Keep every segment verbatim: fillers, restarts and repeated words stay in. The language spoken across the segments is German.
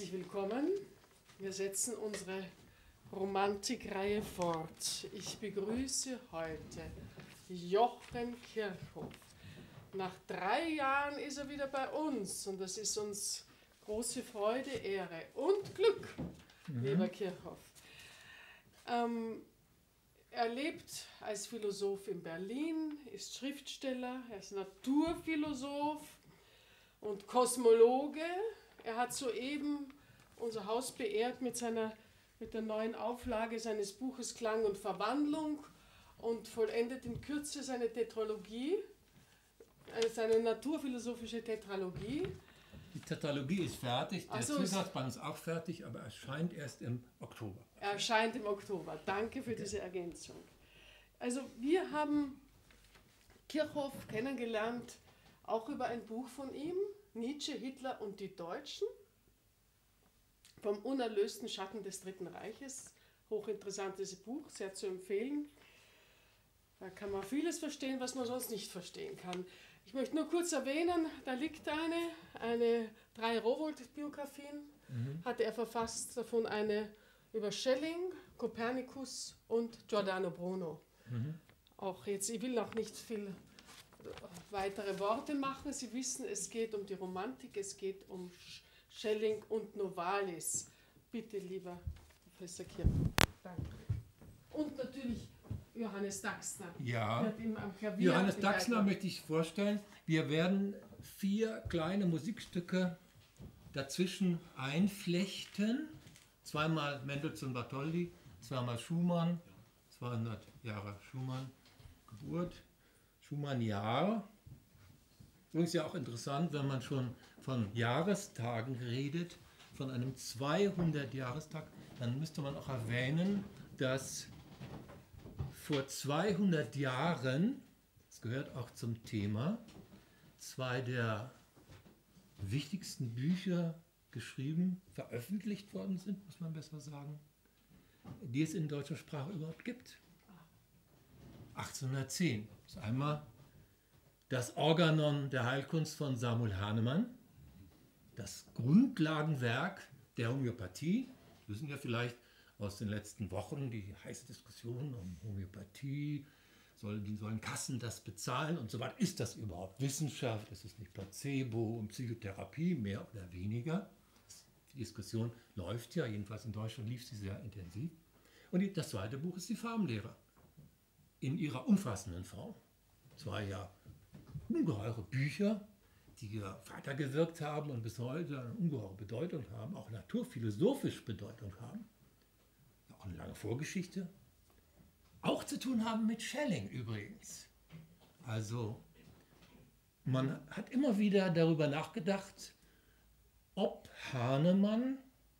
Herzlich willkommen. Wir setzen unsere Romantikreihe fort. Ich begrüße heute Jochen Kirchhoff. Nach drei Jahren ist er wieder bei uns und das ist uns große Freude, Ehre und Glück, mhm. lieber Kirchhoff. Ähm, er lebt als Philosoph in Berlin, ist Schriftsteller, er ist Naturphilosoph und Kosmologe. Er hat soeben unser Haus beehrt mit, seiner, mit der neuen Auflage seines Buches Klang und Verwandlung und vollendet in Kürze seine Tetralogie, seine naturphilosophische Tetralogie. Die Tetralogie ist fertig, der also Zusatzband ist auch fertig, aber erscheint erst im Oktober. Er erscheint im Oktober. Danke für okay. diese Ergänzung. Also wir haben Kirchhoff kennengelernt, auch über ein Buch von ihm, Nietzsche, Hitler und die Deutschen, vom unerlösten Schatten des Dritten Reiches. Hochinteressantes Buch, sehr zu empfehlen. Da kann man vieles verstehen, was man sonst nicht verstehen kann. Ich möchte nur kurz erwähnen, da liegt eine, eine drei Rowohlt-Biografien, mhm. hat er verfasst, davon eine über Schelling, Kopernikus und Giordano Bruno. Mhm. Auch jetzt, ich will noch nicht viel weitere Worte machen. Sie wissen, es geht um die Romantik, es geht um Schelling und Novalis. Bitte, lieber Professor Kirchhoff. Danke. Und natürlich Johannes Daxner. Ja, Johannes Daxner möchte ich vorstellen. Wir werden vier kleine Musikstücke dazwischen einflechten. Zweimal Mendelssohn Bartholdy, zweimal Schumann, zweihundert Jahre Schumann, Geburt. Schumann-Jahr. Übrigens ja auch interessant, wenn man schon von Jahrestagen redet, von einem zweihundert-Jahrestag, dann müsste man auch erwähnen, dass vor zweihundert Jahren, das gehört auch zum Thema, zwei der wichtigsten Bücher geschrieben, veröffentlicht worden sind, muss man besser sagen, die es in deutscher Sprache überhaupt gibt. achtzehnhundertzehn. Das ist einmal das Organon der Heilkunst von Samuel Hahnemann, das Grundlagenwerk der Homöopathie. Sie wissen ja vielleicht aus den letzten Wochen die heiße Diskussion um Homöopathie. Sollen, sollen Kassen das bezahlen und so weiter? Ist das überhaupt Wissenschaft? Ist es nicht Placebo und Psychotherapie, mehr oder weniger? Die Diskussion läuft ja, jedenfalls in Deutschland lief sie sehr intensiv. Und die, das zweite Buch ist die Farbenlehre. In ihrer umfassenden Form. Zwei ja ungeheure Bücher, die ja weitergewirkt haben und bis heute eine ungeheure Bedeutung haben, auch naturphilosophisch Bedeutung haben, auch eine lange Vorgeschichte, auch zu tun haben mit Schelling übrigens. Also man hat immer wieder darüber nachgedacht, ob Hahnemann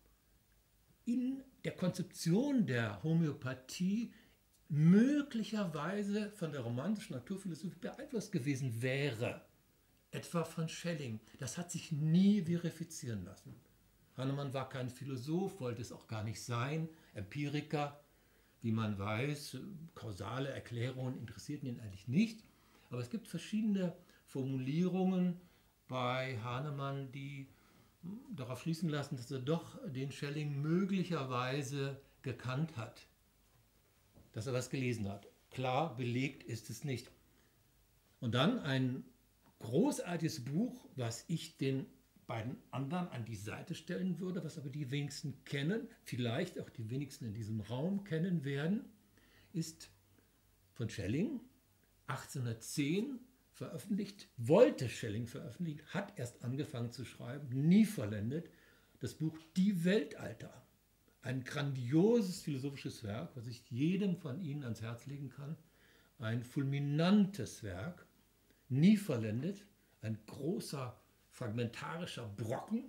in der Konzeption der Homöopathie möglicherweise von der romantischen Naturphilosophie beeinflusst gewesen wäre, etwa von Schelling. Das hat sich nie verifizieren lassen. Hahnemann war kein Philosoph, wollte es auch gar nicht sein, Empiriker, wie man weiß, kausale Erklärungen interessierten ihn eigentlich nicht. Aber es gibt verschiedene Formulierungen bei Hahnemann, die darauf schließen lassen, dass er doch den Schelling möglicherweise gekannt hat, dass er was gelesen hat. Klar, belegt ist es nicht. Und dann ein großartiges Buch, was ich den beiden anderen an die Seite stellen würde, was aber die wenigsten kennen, vielleicht auch die wenigsten in diesem Raum kennen werden, ist von Schelling, achtzehnhundertzehn veröffentlicht, wollte Schelling veröffentlichen, hat erst angefangen zu schreiben, nie vollendet, das Buch Die Weltalter. Ein grandioses philosophisches Werk, was ich jedem von Ihnen ans Herz legen kann. Ein fulminantes Werk, nie vollendet, ein großer fragmentarischer Brocken,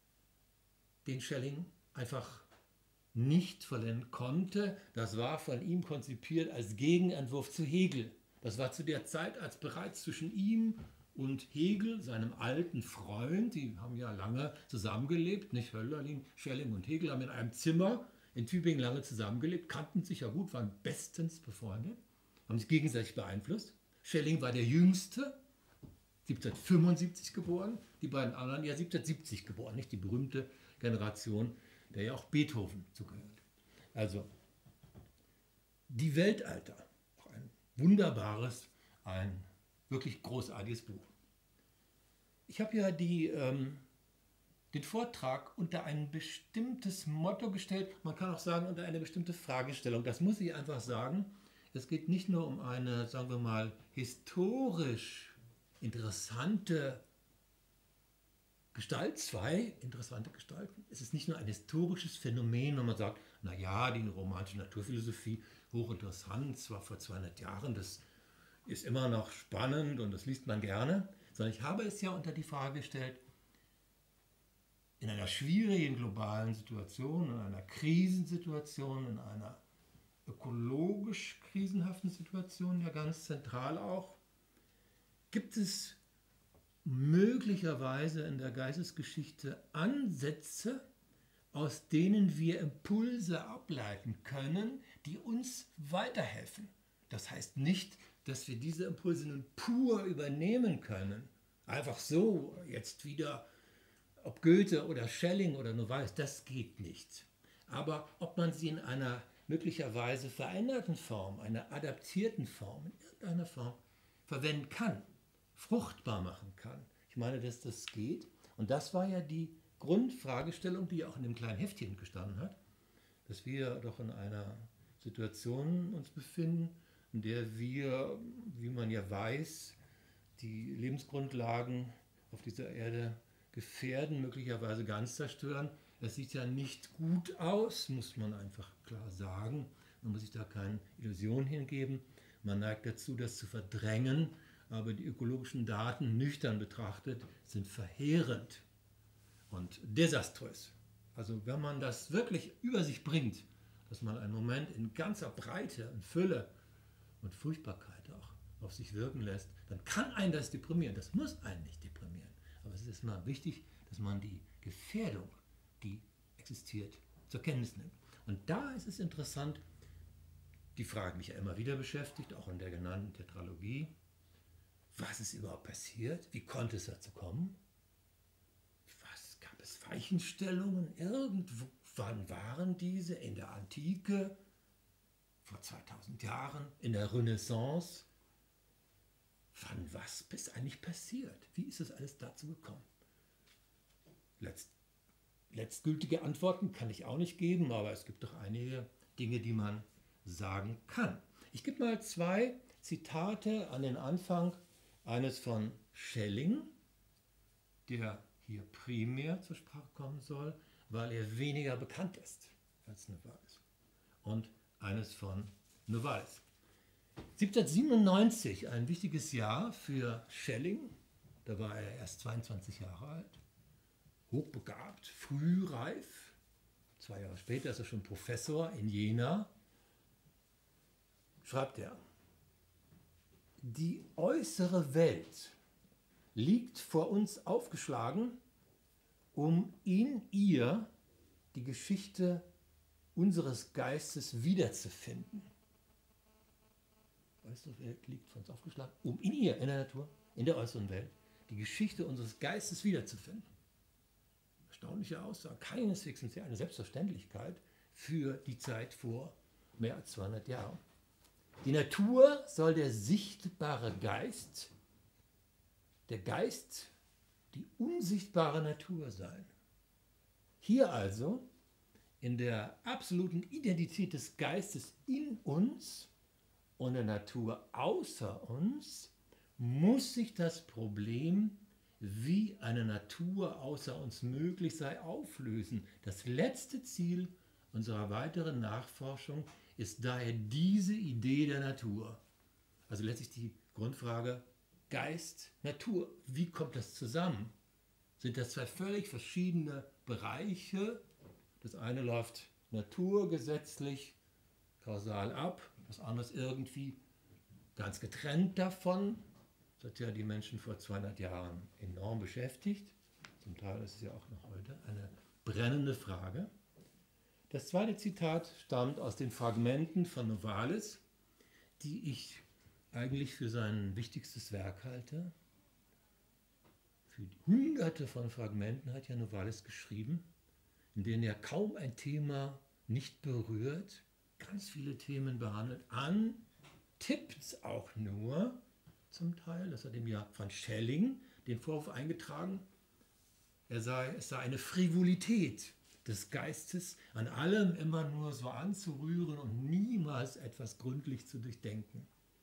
den Schelling einfach nicht vollenden konnte. Das war von ihm konzipiert als Gegenentwurf zu Hegel. Das war zu der Zeit, als bereits zwischen ihm und Hegel, seinem alten Freund, die haben ja lange zusammengelebt, nicht Hölderlin, Schelling und Hegel haben in einem Zimmer in Tübingen lange zusammengelebt, kannten sich ja gut, waren bestens befreundet, haben sich gegenseitig beeinflusst. Schelling war der Jüngste, siebzehnhundertfünfundsiebzig geboren, die beiden anderen ja siebzehnhundertsiebzig geboren, nicht die berühmte Generation, der ja auch Beethoven zugehört. Also, die Weltalter, auch ein wunderbares, ein wirklich großartiges Buch. Ich habe ja die, ähm, den Vortrag unter ein bestimmtes Motto gestellt, man kann auch sagen unter eine bestimmte Fragestellung. Das muss ich einfach sagen. Es geht nicht nur um eine, sagen wir mal, historisch interessante Gestalt, zwei interessante Gestalten. Es ist nicht nur ein historisches Phänomen, wenn man sagt, naja, die romantische Naturphilosophie, hochinteressant, zwar vor zweihundert Jahren, das ist immer noch spannend und das liest man gerne, sondern ich habe es ja unter die Frage gestellt, in einer schwierigen globalen Situation, in einer Krisensituation, in einer ökologisch krisenhaften Situation, ja ganz zentral auch, gibt es möglicherweise in der Geistesgeschichte Ansätze, aus denen wir Impulse ableiten können, die uns weiterhelfen. Das heißt nicht, dass wir diese Impulse nun pur übernehmen können. Einfach so, jetzt wieder, ob Goethe oder Schelling oder Novalis, das geht nicht. Aber ob man sie in einer möglicherweise veränderten Form, einer adaptierten Form, in irgendeiner Form verwenden kann, fruchtbar machen kann. Ich meine, dass das geht. Und das war ja die Grundfragestellung, die auch in dem kleinen Heftchen gestanden hat, dass wir doch in einer Situation uns befinden, in der wir, wie man ja weiß, die Lebensgrundlagen auf dieser Erde gefährden, möglicherweise ganz zerstören. Es sieht ja nicht gut aus, muss man einfach klar sagen. Man muss sich da keine Illusion hingeben. Man neigt dazu, das zu verdrängen. Aber die ökologischen Daten, nüchtern betrachtet, sind verheerend und desaströs. Also wenn man das wirklich über sich bringt, dass man einen Moment in ganzer Breite und Fülle und Furchtbarkeit auch auf sich wirken lässt, dann kann einen das deprimieren. Das muss einen nicht deprimieren. Aber es ist mal wichtig, dass man die Gefährdung, die existiert, zur Kenntnis nimmt. Und da ist es interessant, die Frage mich ja immer wieder beschäftigt, auch in der genannten Tetralogie. Was ist überhaupt passiert? Wie konnte es dazu kommen? Was gab es Weichenstellungen? Irgendwann waren diese in der Antike, vor zweitausend Jahren, in der Renaissance. Wann was ist eigentlich passiert? Wie ist es alles dazu gekommen? Letzt, letztgültige Antworten kann ich auch nicht geben, aber es gibt doch einige Dinge, die man sagen kann. Ich gebe mal zwei Zitate an den Anfang. Eines von Schelling, der hier primär zur Sprache kommen soll, weil er weniger bekannt ist als Novalis. Und eines von Novalis. siebzehnhundertsiebenundneunzig, ein wichtiges Jahr für Schelling. Da war er erst zweiundzwanzig Jahre alt, hochbegabt, frühreif. Zwei Jahre später ist er schon Professor in Jena. Schreibt er: Die äußere Welt liegt vor uns aufgeschlagen, um in ihr die Geschichte unseres Geistes wiederzufinden. Die äußere Welt liegt vor uns aufgeschlagen, um in ihr, in der Natur, in der äußeren Welt, die Geschichte unseres Geistes wiederzufinden. Erstaunliche Aussage. Keineswegs ist ja eine Selbstverständlichkeit für die Zeit vor mehr als zweihundert Jahren. Die Natur soll der sichtbare Geist, der Geist, die unsichtbare Natur sein. Hier also, in der absoluten Identität des Geistes in uns und der Natur außer uns, muss sich das Problem, wie eine Natur außer uns möglich sei, auflösen. Das letzte Ziel unserer weiteren Nachforschung ist daher diese Idee der Natur. Also letztlich die Grundfrage Geist, Natur. Wie kommt das zusammen? Sind das zwei völlig verschiedene Bereiche? Das eine läuft naturgesetzlich, kausal ab, das andere ist irgendwie ganz getrennt davon. Das hat ja die Menschen vor zweihundert Jahren enorm beschäftigt. Zum Teil ist es ja auch noch heute eine brennende Frage. Das zweite Zitat stammt aus den Fragmenten von Novalis, die ich eigentlich für sein wichtigstes Werk halte. Für hunderte von Fragmenten hat ja Novalis geschrieben. in denen er kaum ein Thema nicht berührt, ganz viele Themen behandelt, an, tippt auch nur zum Teil, das hat ihm ja von Schelling den Vorwurf eingetragen, er sei, es sei eine Frivolität des Geistes, an allem immer nur so anzurühren und niemals etwas gründlich zu durchdenken.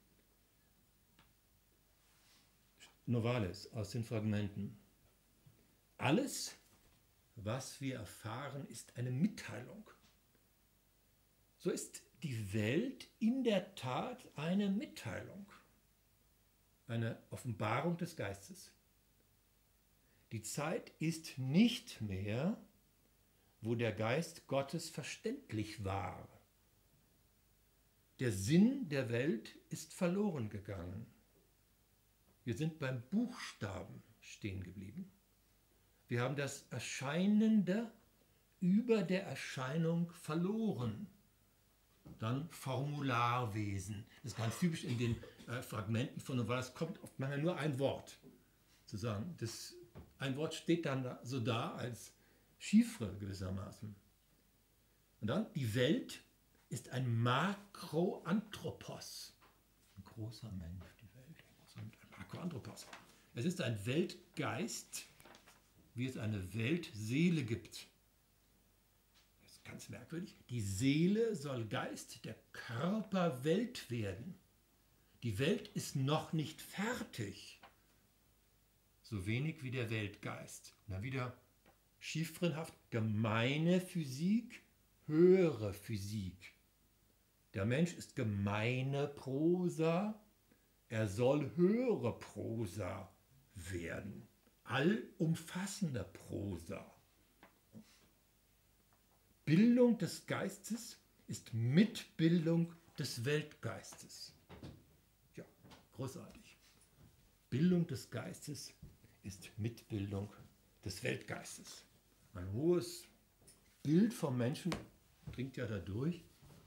Novalis aus den Fragmenten. Alles, was wir erfahren, ist eine Mitteilung. So ist die Welt in der Tat eine Mitteilung, eine Offenbarung des Geistes. Die Zeit ist nicht mehr, wo der Geist Gottes verständlich war. Der Sinn der Welt ist verloren gegangen. Wir sind beim Buchstaben stehen geblieben. Wir haben das Erscheinende über der Erscheinung verloren. Dann Formularwesen. Das ist ganz typisch in den äh, Fragmenten von Novalis, kommt oft manchmal nur ein Wort zu sagen. Das, ein Wort steht dann da, so da als Chiffre gewissermaßen. Und dann, die Welt ist ein Makroanthropos. Ein großer Mensch, die Welt. Ein Makroanthropos. Es ist ein Weltgeist, wie es eine Weltseele gibt. Das ist ganz merkwürdig. Die Seele soll Geist der Körperwelt werden. Die Welt ist noch nicht fertig. So wenig wie der Weltgeist. Na wieder chiffrenhaft, gemeine Physik, höhere Physik. Der Mensch ist gemeine Prosa, er soll höhere Prosa werden, allumfassende Prosa. Bildung des Geistes ist Mitbildung des Weltgeistes. Ja, großartig. Bildung des Geistes ist Mitbildung des Weltgeistes. Ein hohes Bild vom Menschen dringt ja dadurch,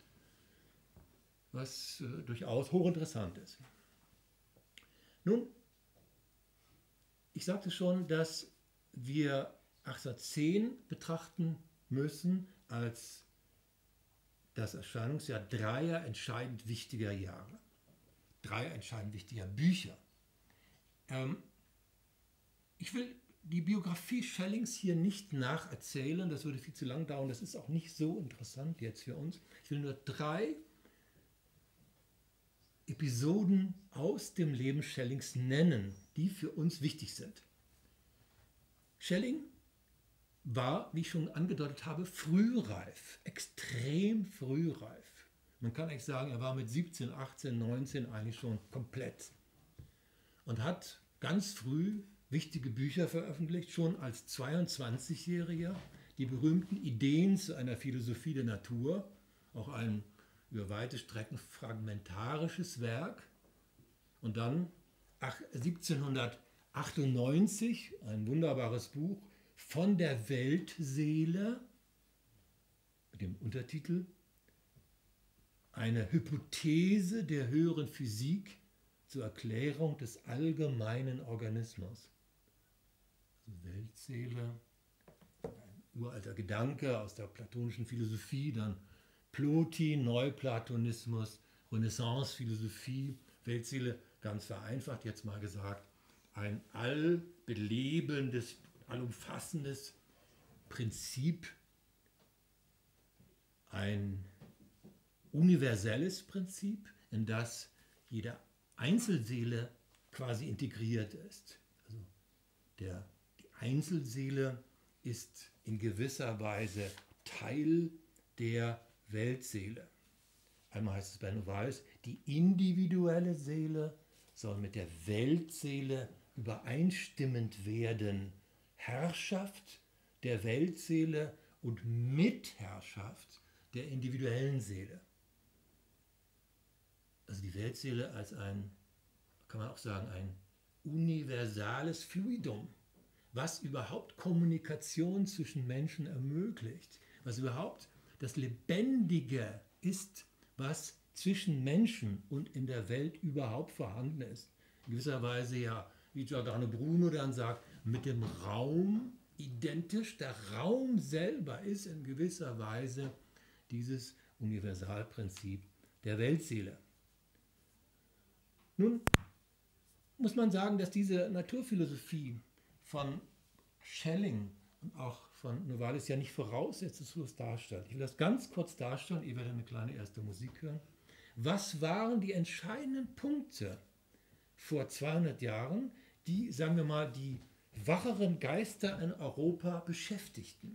was äh, durchaus hochinteressant ist. Nun, ich sagte schon, dass wir achtzehnhundertzehn betrachten müssen als das Erscheinungsjahr dreier entscheidend wichtiger Jahre, dreier entscheidend wichtiger Bücher. Ähm, ich will die Biografie Schellings hier nicht nacherzählen, das würde viel zu lang dauern, das ist auch nicht so interessant jetzt für uns. Ich will nur drei Episoden aus dem Leben Schellings nennen, die für uns wichtig sind. Schelling war, wie ich schon angedeutet habe, frühreif, extrem frühreif. Man kann eigentlich sagen, er war mit siebzehn, achtzehn, neunzehn eigentlich schon komplett und hat ganz früh wichtige Bücher veröffentlicht, schon als zweiundzwanzigjähriger, die berühmten Ideen zu einer Philosophie der Natur, auch ein über weite Strecken fragmentarisches Werk. Und dann siebzehnhundertachtundneunzig, ein wunderbares Buch, Von der Weltseele, mit dem Untertitel Eine Hypothese der höheren Physik zur Erklärung des allgemeinen Organismus. Also Weltseele, ein uralter Gedanke aus der platonischen Philosophie, dann Ploti, Neuplatonismus, Renaissance-Philosophie, Weltseele, ganz vereinfacht jetzt mal gesagt, ein allbelebendes, allumfassendes Prinzip, ein universelles Prinzip, in das jede Einzelseele quasi integriert ist. Also der, die Einzelseele ist in gewisser Weise Teil der Weltseele. Einmal heißt es bei Novalis, die individuelle Seele soll mit der Weltseele übereinstimmend werden. Herrschaft der Weltseele und Mitherrschaft der individuellen Seele. Also die Weltseele als ein, kann man auch sagen, ein universales Fluidum, was überhaupt Kommunikation zwischen Menschen ermöglicht, was überhaupt das Lebendige ist, was zwischen Menschen und in der Welt überhaupt vorhanden ist. In gewisser Weise ja, wie Giordano Bruno dann sagt, mit dem Raum identisch. Der Raum selber ist in gewisser Weise dieses Universalprinzip der Weltseele. Nun muss man sagen, dass diese Naturphilosophie von Schelling und auch von Novalis ja nicht voraussetzungslos darstellt. Ich will das ganz kurz darstellen, ihr werdet eine kleine erste Musik hören. Was waren die entscheidenden Punkte vor zweihundert Jahren, die, sagen wir mal, die wacheren Geister in Europa beschäftigten?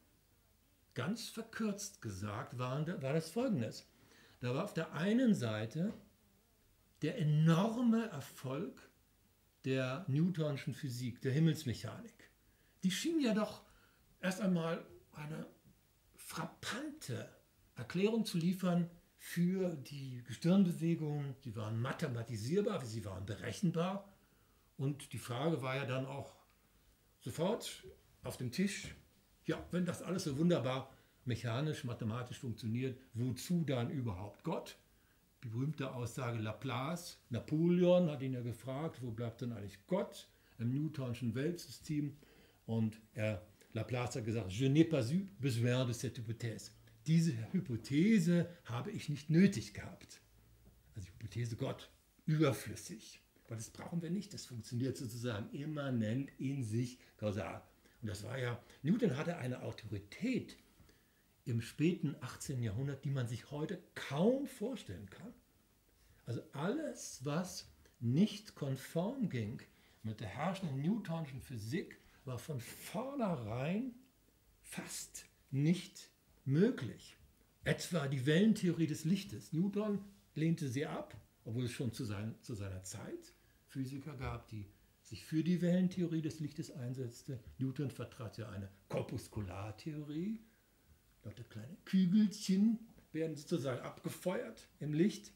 Ganz verkürzt gesagt waren, war das Folgendes. Da war auf der einen Seite der enorme Erfolg der Newtonschen Physik, der Himmelsmechanik. Die schien ja doch erst einmal eine frappante Erklärung zu liefern für die Gestirnbewegungen. Sie waren mathematisierbar, sie waren berechenbar. Und die Frage war ja dann auch sofort auf dem Tisch, ja, wenn das alles so wunderbar mechanisch, mathematisch funktioniert, wozu dann überhaupt Gott? Die berühmte Aussage Laplace, Napoleon hat ihn ja gefragt, wo bleibt denn eigentlich Gott im Newtonschen Weltsystem? Und er, Laplace hat gesagt, je n'ai pas eu besoin de cette hypothèse. Diese Hypothese habe ich nicht nötig gehabt. Also die Hypothese Gott, überflüssig. Weil das brauchen wir nicht, das funktioniert sozusagen immanent in sich kausal. Und das war ja, Newton hatte eine Autorität im späten achtzehnten Jahrhundert, die man sich heute kaum vorstellen kann. Also alles, was nicht konform ging mit der herrschenden Newtonschen Physik, war von vornherein fast nicht möglich. Etwa die Wellentheorie des Lichtes. Newton lehnte sie ab, obwohl es schon zu, sein, zu seiner Zeit Physiker gab, die sich für die Wellentheorie des Lichtes einsetzte. Newton vertrat ja eine Korpuskulartheorie. Lauter kleine Kügelchen werden sozusagen abgefeuert im Licht.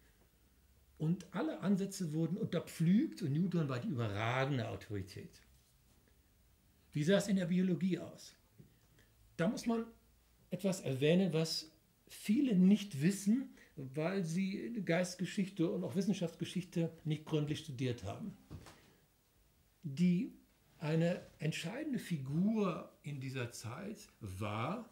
Und alle Ansätze wurden unterpflügt und Newton war die überragende Autorität. Wie sah es in der Biologie aus? Da muss man etwas erwähnen, was viele nicht wissen, weil sie Geistesgeschichte und auch Wissenschaftsgeschichte nicht gründlich studiert haben. Die, eine entscheidende Figur in dieser Zeit war,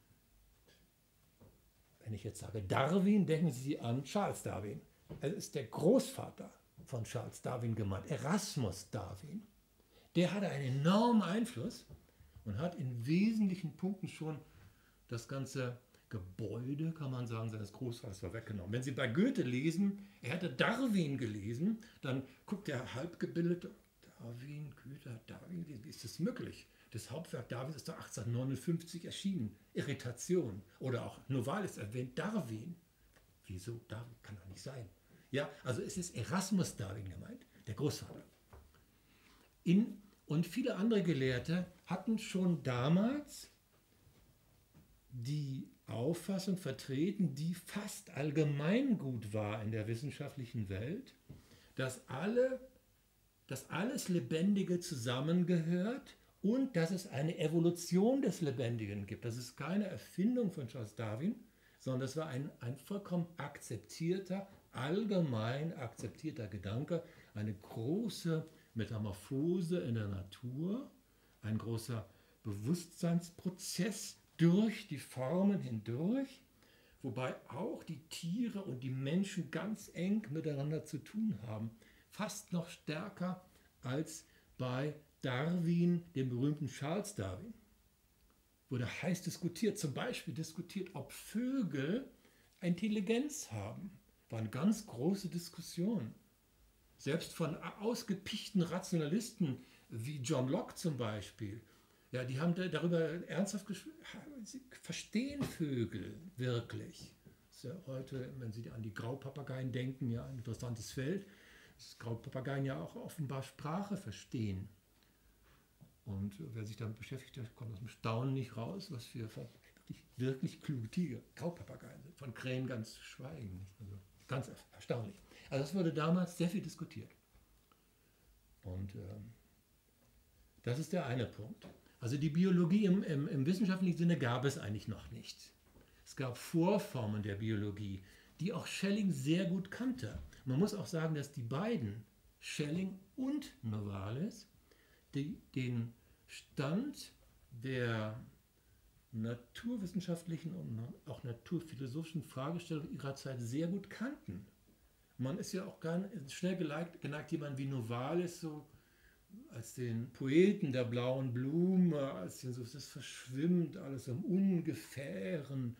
wenn ich jetzt sage Darwin, denken Sie an Charles Darwin. Er ist der Großvater von Charles Darwin gemeint, Erasmus Darwin. Der hatte einen enormen Einfluss und hat in wesentlichen Punkten schon das ganze Gebäude, kann man sagen, seines Großvaters war weggenommen. Wenn Sie bei Goethe lesen, er hätte Darwin gelesen, dann guckt der Halbgebildete, Darwin, Goethe, Darwin, wie ist das möglich? Das Hauptwerk Darwins ist doch achtzehnhundertneunundfünfzig erschienen. Irritation. Oder auch Novalis erwähnt Darwin. Wieso? Darwin kann doch nicht sein. Ja, also es ist Erasmus Darwin gemeint, der Großvater. In, und viele andere Gelehrte hatten schon damals die Auffassung vertreten, die fast allgemeingut war in der wissenschaftlichen Welt, dass, alle, dass alles Lebendige zusammengehört und dass es eine Evolution des Lebendigen gibt. Das ist keine Erfindung von Charles Darwin, sondern das war ein, ein vollkommen akzeptierter, allgemein akzeptierter Gedanke, eine große Metamorphose in der Natur, ein großer Bewusstseinsprozess durch die Formen hindurch, wobei auch die Tiere und die Menschen ganz eng miteinander zu tun haben, fast noch stärker als bei Darwin, dem berühmten Charles Darwin. Wurde heiß diskutiert, zum Beispiel diskutiert, ob Vögel Intelligenz haben. War eine ganz große Diskussion. Selbst von ausgepichten Rationalisten wie John Locke zum Beispiel, ja, die haben darüber ernsthaft gesprochen, sie verstehen Vögel wirklich. Das ist ja heute, wenn Sie an die Graupapageien denken, ja ein interessantes Feld, dass Graupapageien ja auch offenbar Sprache verstehen. Und wer sich damit beschäftigt, der kommt aus dem Staunen nicht raus, was für wirklich, wirklich kluge Tiger, Graupapageien sind. Von Krähen ganz zu schweigen. Nicht? Also ganz erstaunlich. Also das wurde damals sehr viel diskutiert. Und ähm, das ist der eine Punkt. Also die Biologie im, im, im wissenschaftlichen Sinne gab es eigentlich noch nicht. Es gab Vorformen der Biologie, die auch Schelling sehr gut kannte. Man muss auch sagen, dass die beiden, Schelling und Novalis, die, den Stand der naturwissenschaftlichen und auch naturphilosophischen Fragestellungen ihrer Zeit sehr gut kannten. Man ist ja auch gar nicht schnell geneigt, geneigt jemand wie Novalis so als den Poeten der blauen Blume, als den so, das verschwimmt alles im Ungefähren,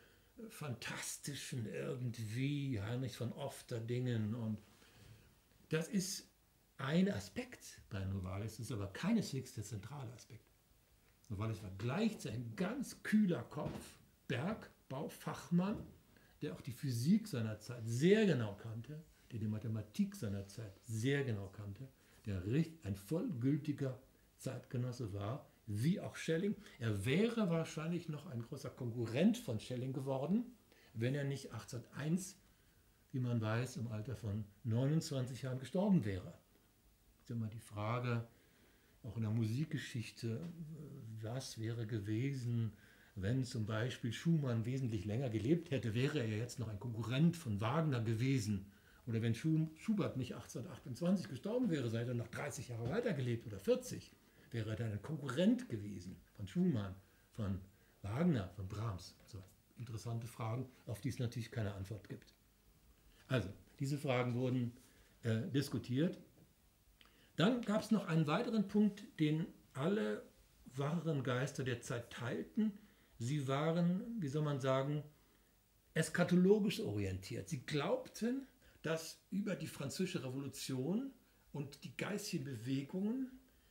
Fantastischen irgendwie, Heinrich von Ofterdingen. Und das ist ein Aspekt bei Novalis, ist aber keineswegs der zentrale Aspekt. Novalis war gleichzeitig ein ganz kühler Kopf, Bergbaufachmann, der auch die Physik seiner Zeit sehr genau kannte, der die Mathematik seiner Zeit sehr genau kannte, der ein vollgültiger Zeitgenosse war, wie auch Schelling. Er wäre wahrscheinlich noch ein großer Konkurrent von Schelling geworden, wenn er nicht achtzehnhunderteins, wie man weiß, im Alter von neunundzwanzig Jahren gestorben wäre. Das ist immer die Frage, auch in der Musikgeschichte, was wäre gewesen, wenn zum Beispiel Schumann wesentlich länger gelebt hätte, wäre er jetzt noch ein Konkurrent von Wagner gewesen. Oder wenn Schubert nicht achtzehnhundertachtundzwanzig gestorben wäre, sei er noch dreißig Jahre weitergelebt oder vierzig, wäre er dann ein Konkurrent gewesen von Schumann, von Wagner, von Brahms. Also interessante Fragen, auf die es natürlich keine Antwort gibt. Also, diese Fragen wurden äh, diskutiert. Dann gab es noch einen weiteren Punkt, den alle wahren Geister der Zeit teilten. Sie waren, wie soll man sagen, eschatologisch orientiert. Sie glaubten, dass über die Französische Revolution und die geistigen Bewegungen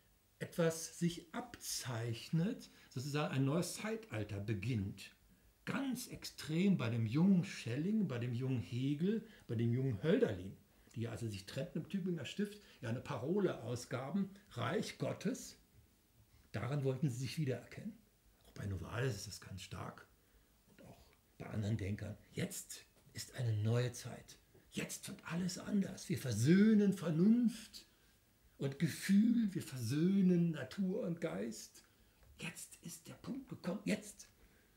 etwas sich abzeichnet, sozusagen ein neues Zeitalter beginnt. Ganz extrem bei dem jungen Schelling, bei dem jungen Hegel, bei dem jungen Hölderlin, die also sich trennten im Tübinger Stift, ja eine Parole ausgaben, Reich Gottes. Daran wollten sie sich wiedererkennen. Auch bei Novalis ist das ganz stark und auch bei anderen Denkern. Jetzt ist eine neue Zeit. Jetzt wird alles anders. Wir versöhnen Vernunft und Gefühl, wir versöhnen Natur und Geist. Jetzt ist der Punkt gekommen, jetzt.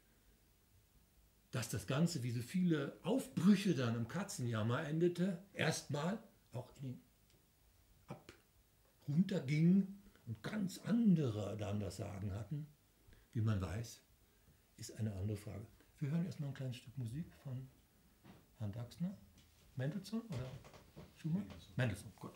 Dass das Ganze, wie so viele Aufbrüche dann im Katzenjammer endete, erstmal auch in den Ab runterging und ganz andere dann das Sagen hatten, wie man weiß, ist eine andere Frage. Wir hören erstmal ein kleines Stück Musik von Herrn Daxner. Mendelssohn oder Schumann? Mendelssohn, gut.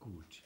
Gut.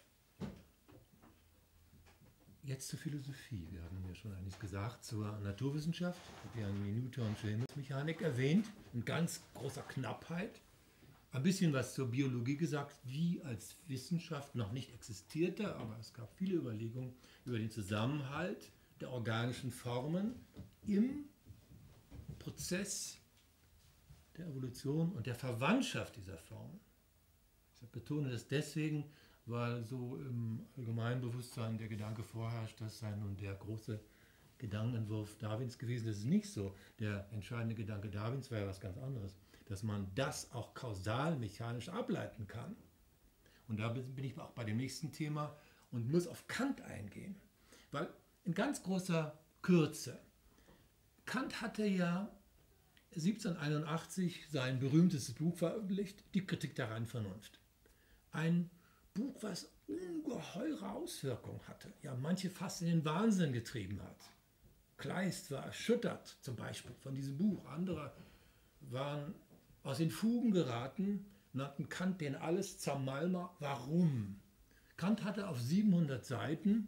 Jetzt zur Philosophie. Wir haben ja schon einiges gesagt zur Naturwissenschaft. Ich habe ja die Newtonsche Himmelsmechanik erwähnt, in ganz großer Knappheit. Ein bisschen was zur Biologie gesagt, die als Wissenschaft noch nicht existierte, aber es gab viele Überlegungen über den Zusammenhalt der organischen Formen im Prozess der Evolution und der Verwandtschaft dieser Formen. Ich betone das deswegen, weil so im allgemeinen Bewusstsein der Gedanke vorherrscht, das sei nun der große Gedankenentwurf Darwins gewesen. Das ist nicht so. Der entscheidende Gedanke Darwins war ja was ganz anderes, dass man das auch kausal, mechanisch ableiten kann. Und da bin ich auch bei dem nächsten Thema und muss auf Kant eingehen. Weil in ganz großer Kürze, Kant hatte ja siebzehnhunderteinundachtzig sein berühmtestes Buch veröffentlicht, Die Kritik der reinen Vernunft. Ein Buch, was ungeheure Auswirkungen hatte, ja manche fast in den Wahnsinn getrieben hat. Kleist war erschüttert zum Beispiel von diesem Buch, andere waren aus den Fugen geraten, nannten Kant den alles Zermalmer. Warum? Kant hatte auf siebenhundert Seiten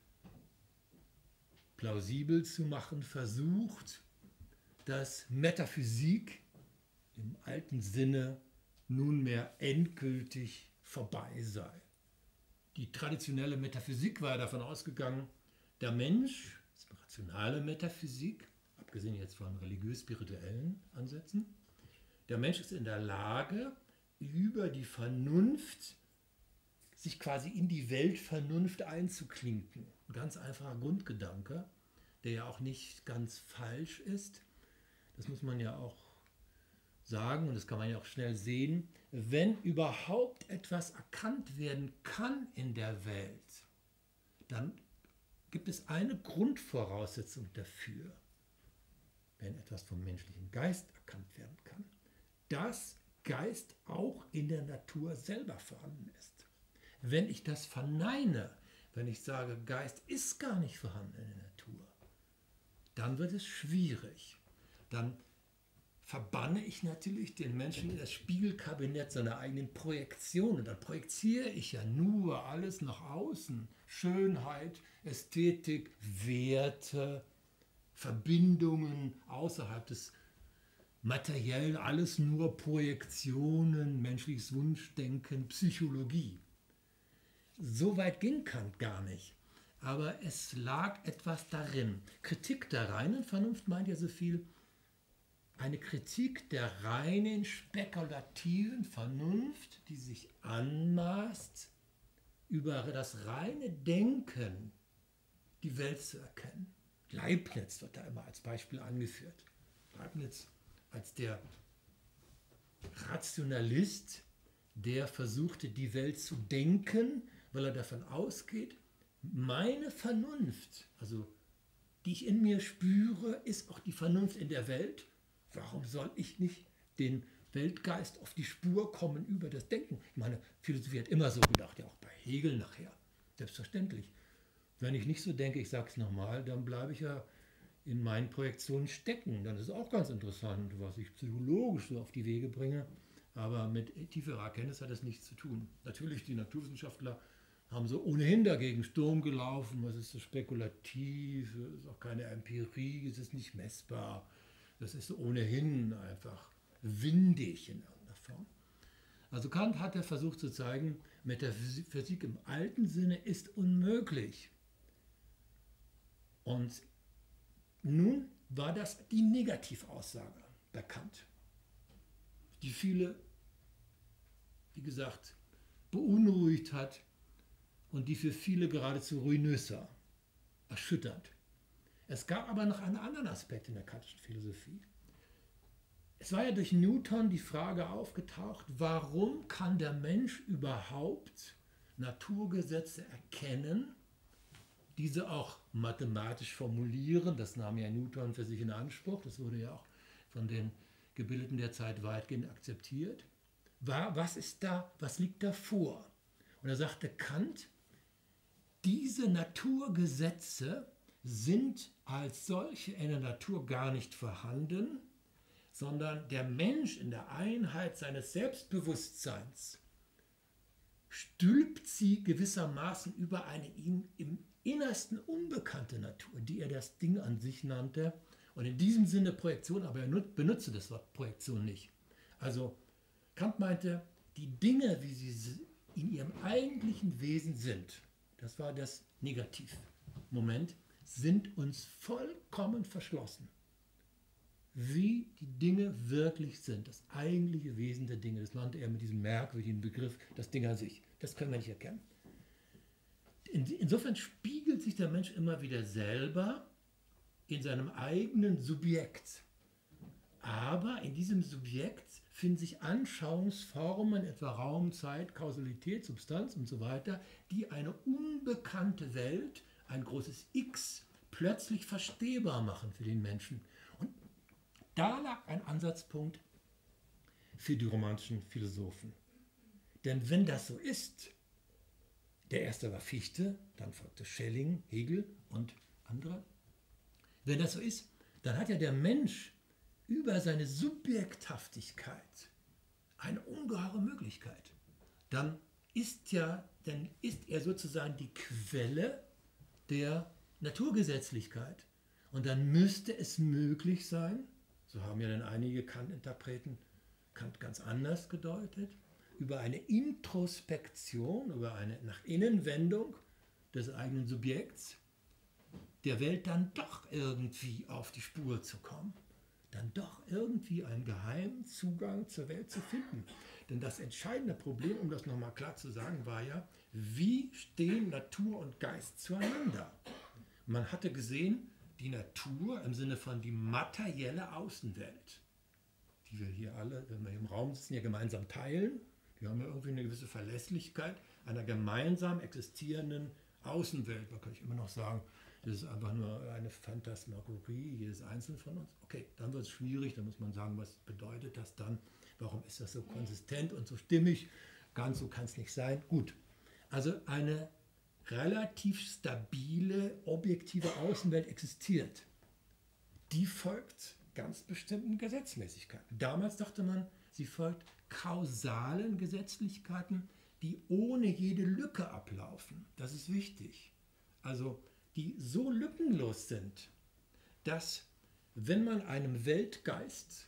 plausibel zu machen versucht, dass Metaphysik im alten Sinne nunmehr endgültig vorbei sei. Die traditionelle Metaphysik war davon ausgegangen, der Mensch, das ist eine rationale Metaphysik, abgesehen jetzt von religiös-spirituellen Ansätzen, der Mensch ist in der Lage, über die Vernunft sich quasi in die Weltvernunft einzuklinken. Ein ganz einfacher Grundgedanke, der ja auch nicht ganz falsch ist. Das muss man ja auch sagen und das kann man ja auch schnell sehen. Wenn überhaupt etwas erkannt werden kann in der Welt, dann gibt es eine Grundvoraussetzung dafür, wenn etwas vom menschlichen Geist erkannt werden kann, dass Geist auch in der Natur selber vorhanden ist. Wenn ich das verneine, wenn ich sage, Geist ist gar nicht vorhanden in der Natur, dann wird es schwierig. Dann verbanne ich natürlich den Menschen in das Spiegelkabinett seiner eigenen Projektion. Und dann projiziere ich ja nur alles nach außen. Schönheit, Ästhetik, Werte, Verbindungen außerhalb des Materiellen, alles nur Projektionen, menschliches Wunschdenken, Psychologie. So weit ging Kant gar nicht. Aber es lag etwas darin. Kritik der reinen Vernunft meint ja so viel, eine Kritik der reinen, spekulativen Vernunft, die sich anmaßt, über das reine Denken die Welt zu erkennen. Leibniz wird da immer als Beispiel angeführt. Leibniz als der Rationalist, der versuchte, die Welt zu denken, weil er davon ausgeht, meine Vernunft, also die ich in mir spüre, ist auch die Vernunft in der Welt. Warum soll ich nicht den Weltgeist auf die Spur kommen über das Denken? Ich meine, Philosophie hat immer so gedacht, ja auch bei Hegel nachher, selbstverständlich. Wenn ich nicht so denke, ich sage es nochmal, dann bleibe ich ja in meinen Projektionen stecken. Dann ist es auch ganz interessant, was ich psychologisch so auf die Wege bringe, aber mit tieferer Erkenntnis hat das nichts zu tun. Natürlich, die Naturwissenschaftler haben so ohnehin dagegen Sturm gelaufen, was ist so spekulativ, es ist auch keine Empirie, es ist nicht messbar. Das ist ohnehin einfach windig in irgendeiner Form. Also Kant hat ja versucht zu zeigen, Metaphysik im alten Sinne ist unmöglich. Und nun war das die Negativaussage bei Kant, die viele, wie gesagt, beunruhigt hat und die für viele geradezu ruinös war, erschütternd. Es gab aber noch einen anderen Aspekt in der kantischen Philosophie. Es war ja durch Newton die Frage aufgetaucht, warum kann der Mensch überhaupt Naturgesetze erkennen, diese auch mathematisch formulieren. Das nahm ja Newton für sich in Anspruch, das wurde ja auch von den Gebildeten der Zeit weitgehend akzeptiert. Was ist da, was liegt da vor? Und da sagte Kant, diese Naturgesetze sind als solche in der Natur gar nicht vorhanden, sondern der Mensch in der Einheit seines Selbstbewusstseins stülpt sie gewissermaßen über eine ihm im Innersten unbekannte Natur, die er das Ding an sich nannte. Und in diesem Sinne Projektion, aber er benutzte das Wort Projektion nicht. Also Kant meinte, die Dinge, wie sie in ihrem eigentlichen Wesen sind, das war das Negativmoment, sind uns vollkommen verschlossen. Wie die Dinge wirklich sind, das eigentliche Wesen der Dinge, das nannte er mit diesem merkwürdigen Begriff, das Ding an sich. Das können wir nicht erkennen. Insofern spiegelt sich der Mensch immer wieder selber in seinem eigenen Subjekt. Aber in diesem Subjekt finden sich Anschauungsformen, etwa Raum, Zeit, Kausalität, Substanz und so weiter, die eine unbekannte Welt, ein großes X, plötzlich verstehbar machen für den Menschen. Und da lag ein Ansatzpunkt für die romantischen Philosophen. Denn wenn das so ist, der erste war Fichte, dann folgte Schelling, Hegel und andere. Wenn das so ist, dann hat ja der Mensch über seine Subjekthaftigkeit eine ungeheure Möglichkeit. Dann ist, ja, dann ist er sozusagen die Quelle der Naturgesetzlichkeit. Und dann müsste es möglich sein, so haben ja dann einige Kant-Interpreten Kant ganz anders gedeutet, über eine Introspektion, über eine Nach-Innen-Wendung des eigenen Subjekts, der Welt dann doch irgendwie auf die Spur zu kommen, dann doch irgendwie einen geheimen Zugang zur Welt zu finden. Denn das entscheidende Problem, um das nochmal klar zu sagen, war ja, wie stehen Natur und Geist zueinander? Man hatte gesehen, die Natur im Sinne von die materielle Außenwelt, die wir hier alle, wenn wir hier im Raum sitzen, ja gemeinsam teilen. Wir haben ja irgendwie eine gewisse Verlässlichkeit einer gemeinsam existierenden Außenwelt. Da kann ich immer noch sagen, das ist einfach nur eine Phantasmagorie jedes Einzelnen von uns. Okay, dann wird es schwierig, dann muss man sagen, was bedeutet das dann? Warum ist das so konsistent und so stimmig? Ganz so kann es nicht sein. Gut, also eine relativ stabile, objektive Außenwelt existiert. Die folgt ganz bestimmten Gesetzmäßigkeiten. Damals dachte man, sie folgt kausalen Gesetzlichkeiten, die ohne jede Lücke ablaufen. Das ist wichtig. Also die so lückenlos sind, dass wenn man einem Weltgeist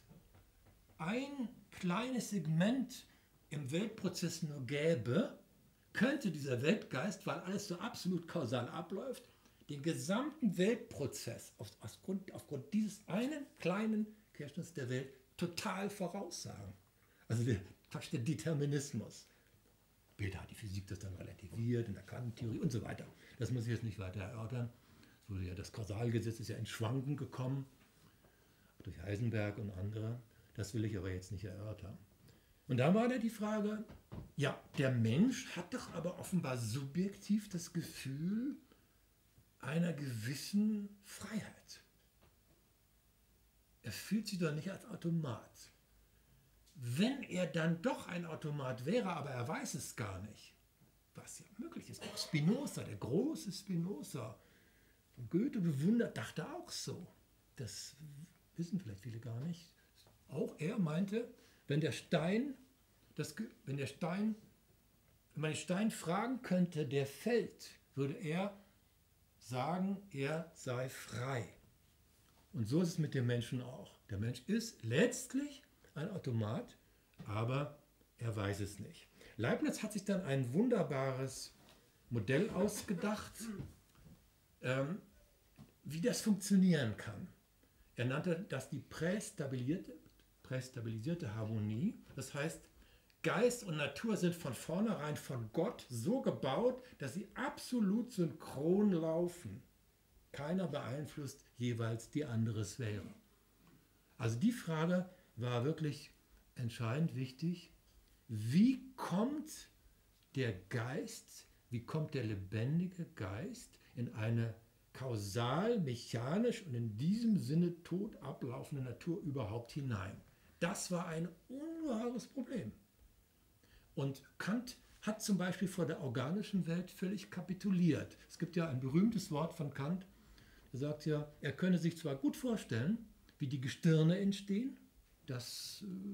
ein kleines Segment im Weltprozess nur gäbe, könnte dieser Weltgeist, weil alles so absolut kausal abläuft, den gesamten Weltprozess auf, aufgrund, aufgrund dieses einen kleinen Querschnitts der Welt total voraussagen. Also der, fast der Determinismus. Später hat die Physik das dann relativiert in der Quantentheorie und so weiter. Das muss ich jetzt nicht weiter erörtern. Es wurde ja, das Kausalgesetz ist ja in Schwanken gekommen, durch Heisenberg und andere. Das will ich aber jetzt nicht erörtern. Und da war da die Frage, ja, der Mensch hat doch aber offenbar subjektiv das Gefühl einer gewissen Freiheit. Er fühlt sich doch nicht als Automat. Wenn er dann doch ein Automat wäre, aber er weiß es gar nicht, was ja möglich ist. Auch Spinoza, der große Spinoza, von Goethe bewundert, dachte auch so. Das wissen vielleicht viele gar nicht. Auch er meinte, wenn der Stein, das, wenn der Stein, wenn man den Stein fragen könnte, der fällt, würde er sagen, er sei frei. Und so ist es mit dem Menschen auch. Der Mensch ist letztlich ein Automat, aber er weiß es nicht. Leibniz hat sich dann ein wunderbares Modell ausgedacht, ähm, wie das funktionieren kann. Er nannte das die prästabilisierte, prästabilisierte Harmonie. Das heißt, Geist und Natur sind von vornherein von Gott so gebaut, dass sie absolut synchron laufen. Keiner beeinflusst jeweils die andere Sphäre. Also die Frage war wirklich entscheidend wichtig. Wie kommt der Geist, wie kommt der lebendige Geist in eine kausal, mechanisch und in diesem Sinne tot ablaufende Natur überhaupt hinein? Das war ein ungeheures Problem. Und Kant hat zum Beispiel vor der organischen Welt völlig kapituliert. Es gibt ja ein berühmtes Wort von Kant, der sagt ja, er könne sich zwar gut vorstellen, wie die Gestirne entstehen, dass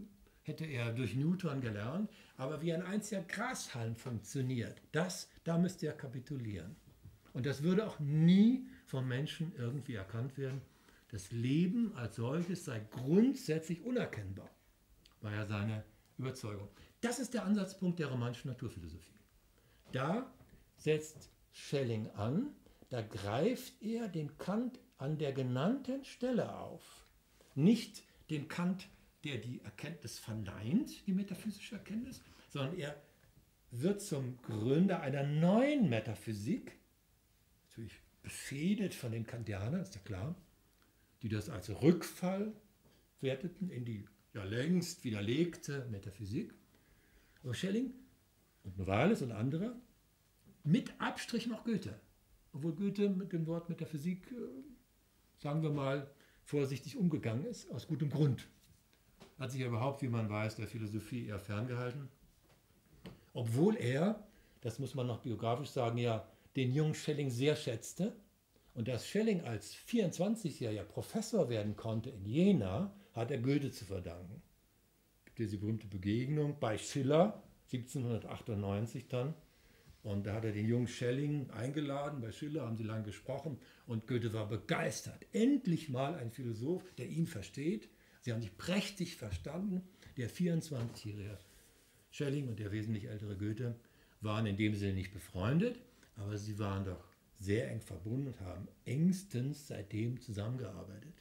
hätte er durch Newton gelernt, aber wie ein einziger Grashalm funktioniert, das, da müsste er kapitulieren. Und das würde auch nie vom Menschen irgendwie erkannt werden. Das Leben als solches sei grundsätzlich unerkennbar, war ja seine Überzeugung. Das ist der Ansatzpunkt der romantischen Naturphilosophie. Da setzt Schelling an, da greift er den Kant an der genannten Stelle auf. Nicht den Kant, der die Erkenntnis verneint, die metaphysische Erkenntnis, sondern er wird zum Gründer einer neuen Metaphysik, natürlich befehdet von den Kantianern, ist ja klar, die das als Rückfall werteten in die ja längst widerlegte Metaphysik. Aber Schelling und Novalis und andere, mit Abstrich noch Goethe, obwohl Goethe mit dem Wort Metaphysik, sagen wir mal, vorsichtig umgegangen ist, aus gutem Grund. Hat sich ja überhaupt, wie man weiß, der Philosophie eher ferngehalten. Obwohl er, das muss man noch biografisch sagen, ja den jungen Schelling sehr schätzte. Und dass Schelling als vierundzwanzigjähriger Professor werden konnte in Jena, hat er Goethe zu verdanken. Es gibt diese berühmte Begegnung bei Schiller, siebzehnhundertachtundneunzig dann. Und da hat er den jungen Schelling eingeladen, bei Schiller haben sie lange gesprochen und Goethe war begeistert. Endlich mal ein Philosoph, der ihn versteht. Sie haben sich prächtig verstanden. Der vierundzwanzigjährige Schelling und der wesentlich ältere Goethe waren in dem Sinne nicht befreundet, aber sie waren doch sehr eng verbunden und haben engstens seitdem zusammengearbeitet.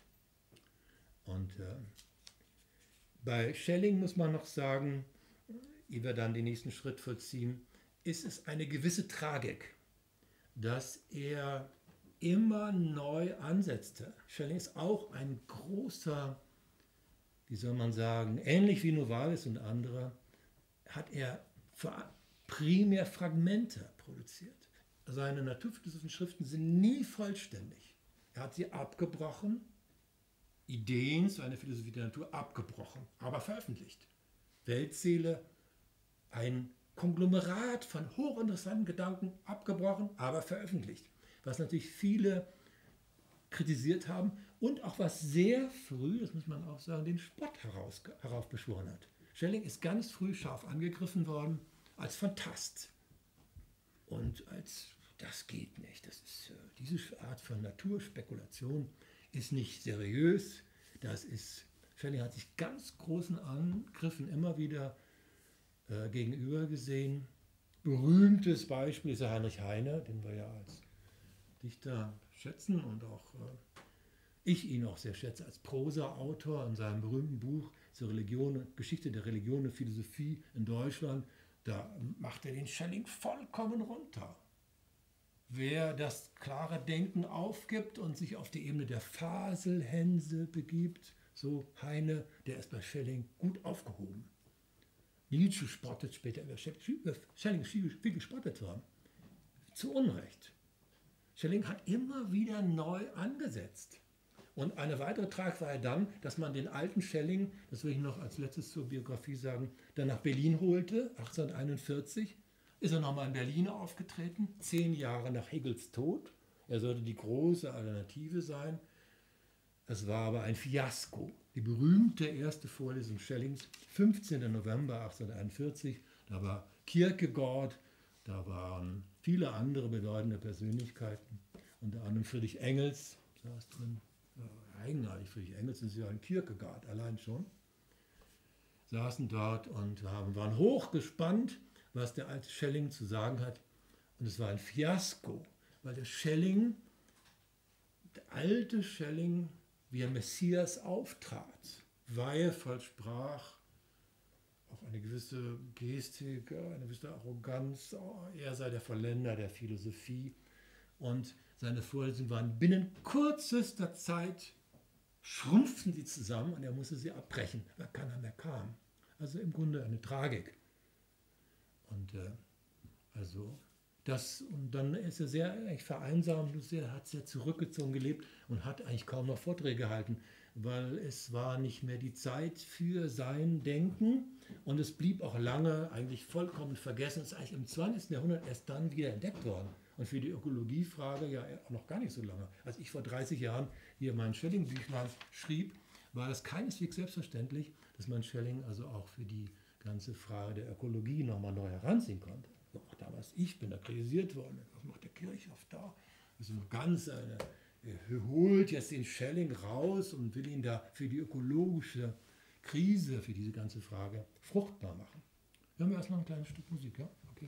Und äh, bei Schelling muss man noch sagen, ehe wir dann den nächsten Schritt vollziehen, ist es eine gewisse Tragik, dass er immer neu ansetzte. Schelling ist auch ein großer, wie soll man sagen, ähnlich wie Novalis und andere, hat er primär Fragmente produziert. Seine naturphilosophischen Schriften sind nie vollständig. Er hat sie abgebrochen, Ideen zu einer Philosophie der Natur abgebrochen, aber veröffentlicht. Weltseele, ein Konglomerat von hochinteressanten Gedanken, abgebrochen, aber veröffentlicht. Was natürlich viele kritisiert haben und auch was sehr früh, das muss man auch sagen, den Spott heraus, heraufbeschworen hat. Schelling ist ganz früh scharf angegriffen worden als Phantast. Und als, das geht nicht, das ist, diese Art von Naturspekulation ist nicht seriös. Das ist, Schelling hat sich ganz großen Angriffen immer wieder äh, gegenüber gesehen. Berühmtes Beispiel ist der Heinrich Heine, den wir ja als Dichter schätzen und auch äh, ich ihn auch sehr schätze als Prosa-Autor in seinem berühmten Buch zur Religion, Geschichte der Religion und Philosophie in Deutschland. Da macht er den Schelling vollkommen runter. Wer das klare Denken aufgibt und sich auf die Ebene der Faselhänse begibt, so Heine, der ist bei Schelling gut aufgehoben. Nietzsche spottet später über Schelling viel gespottet worden. Zu Unrecht. Schelling hat immer wieder neu angesetzt. Und eine weitere Tragik war ja dann, dass man den alten Schelling, das will ich noch als letztes zur Biografie sagen, dann nach Berlin holte, achtzehnhunderteinundvierzig, ist er nochmal in Berlin aufgetreten, zehn Jahre nach Hegels Tod. Er sollte die große Alternative sein. Es war aber ein Fiasko. Die berühmte erste Vorlesung Schellings, fünfzehnten November achtzehnhunderteinundvierzig, da war Kierkegaard, da waren viele andere bedeutende Persönlichkeiten, unter anderem Friedrich Engels, saß drin. Ja, eigenartig, Friedrich Engels ist ja ein Kierkegaard, allein schon. Saßen dort und haben, waren hochgespannt, was der alte Schelling zu sagen hat. Und es war ein Fiasko, weil der Schelling, der alte Schelling, wie ein Messias auftrat, weihevoll sprach, auch eine gewisse Gestik, eine gewisse Arroganz, er sei der Vollender der Philosophie. Und seine Vorlesungen waren binnen kürzester Zeit, schrumpften sie zusammen und er musste sie abbrechen, weil keiner mehr kam. Also im Grunde eine Tragik. Und äh, also das, und dann ist er sehr eigentlich vereinsamt, er hat sehr zurückgezogen gelebt und hat eigentlich kaum noch Vorträge gehalten, weil es war nicht mehr die Zeit für sein Denken und es blieb auch lange eigentlich vollkommen vergessen. Es ist eigentlich im zwanzigsten Jahrhundert erst dann wieder entdeckt worden. Und für die Ökologiefrage ja noch gar nicht so lange. Als ich vor dreißig Jahren hier mein Schelling-Büchlein schrieb, war das keineswegs selbstverständlich, dass man Schelling also auch für die ganze Frage der Ökologie nochmal neu heranziehen konnte. So, auch damals, ich bin da kritisiert worden, was macht der Kirchhoff da? Also ganz eine, er holt jetzt den Schelling raus und will ihn da für die ökologische Krise, für diese ganze Frage fruchtbar machen. Hören wir erstmal ein kleines Stück Musik, ja? Okay.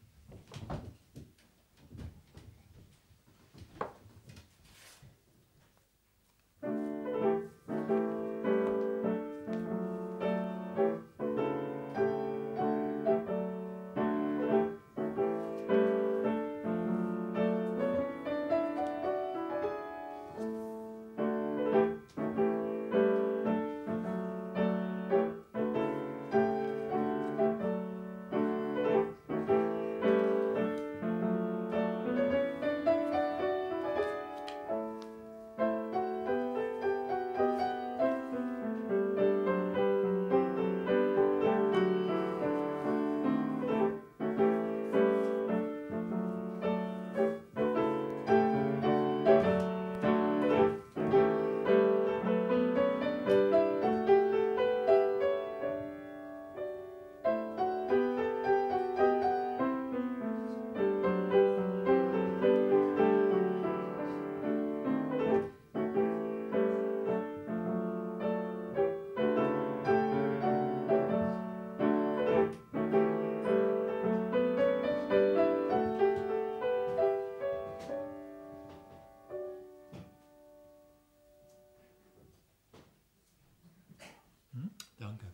Danke.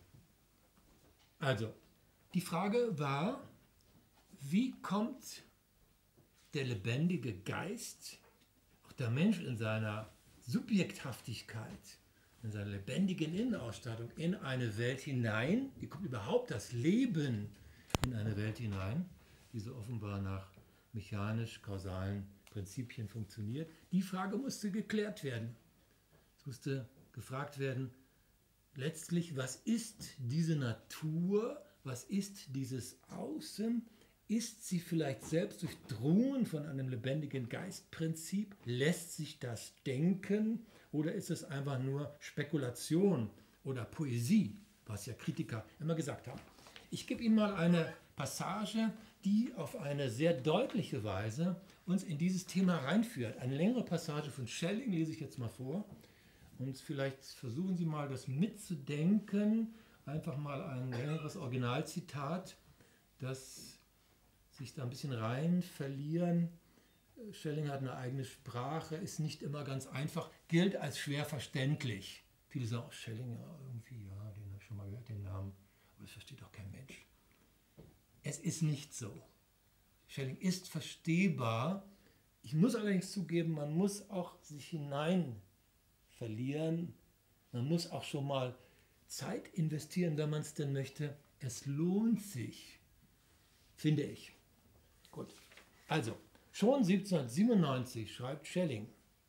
Also, die Frage war, wie kommt der lebendige Geist, auch der Mensch in seiner Subjekthaftigkeit, in seiner lebendigen Innenausstattung in eine Welt hinein, wie kommt überhaupt das Leben in eine Welt hinein, die so offenbar nach mechanisch-kausalen Prinzipien funktioniert? Die Frage musste geklärt werden. Es musste gefragt werden, letztlich, was ist diese Natur, was ist dieses Außen? Ist sie vielleicht selbst durchdrungen von einem lebendigen Geistprinzip? Lässt sich das denken? Oder ist es einfach nur Spekulation oder Poesie, was ja Kritiker immer gesagt haben? Ich gebe Ihnen mal eine Passage, die auf eine sehr deutliche Weise uns in dieses Thema reinführt. Eine längere Passage von Schelling lese ich jetzt mal vor. Und vielleicht versuchen Sie mal, das mitzudenken. Einfach mal ein längeres Originalzitat, das sich da ein bisschen rein verlieren. Schelling hat eine eigene Sprache, ist nicht immer ganz einfach, gilt als schwer verständlich. Viele sagen, oh, Schelling, ja, irgendwie, ja, den habe ich schon mal gehört, den Namen. Aber das versteht doch kein Mensch. Es ist nicht so. Schelling ist verstehbar. Ich muss allerdings zugeben, man muss auch sich hinein verlieren. Man muss auch schon mal Zeit investieren, wenn man es denn möchte. Es lohnt sich, finde ich. Gut, also schon siebzehnhundertsiebenundneunzig schreibt Schelling,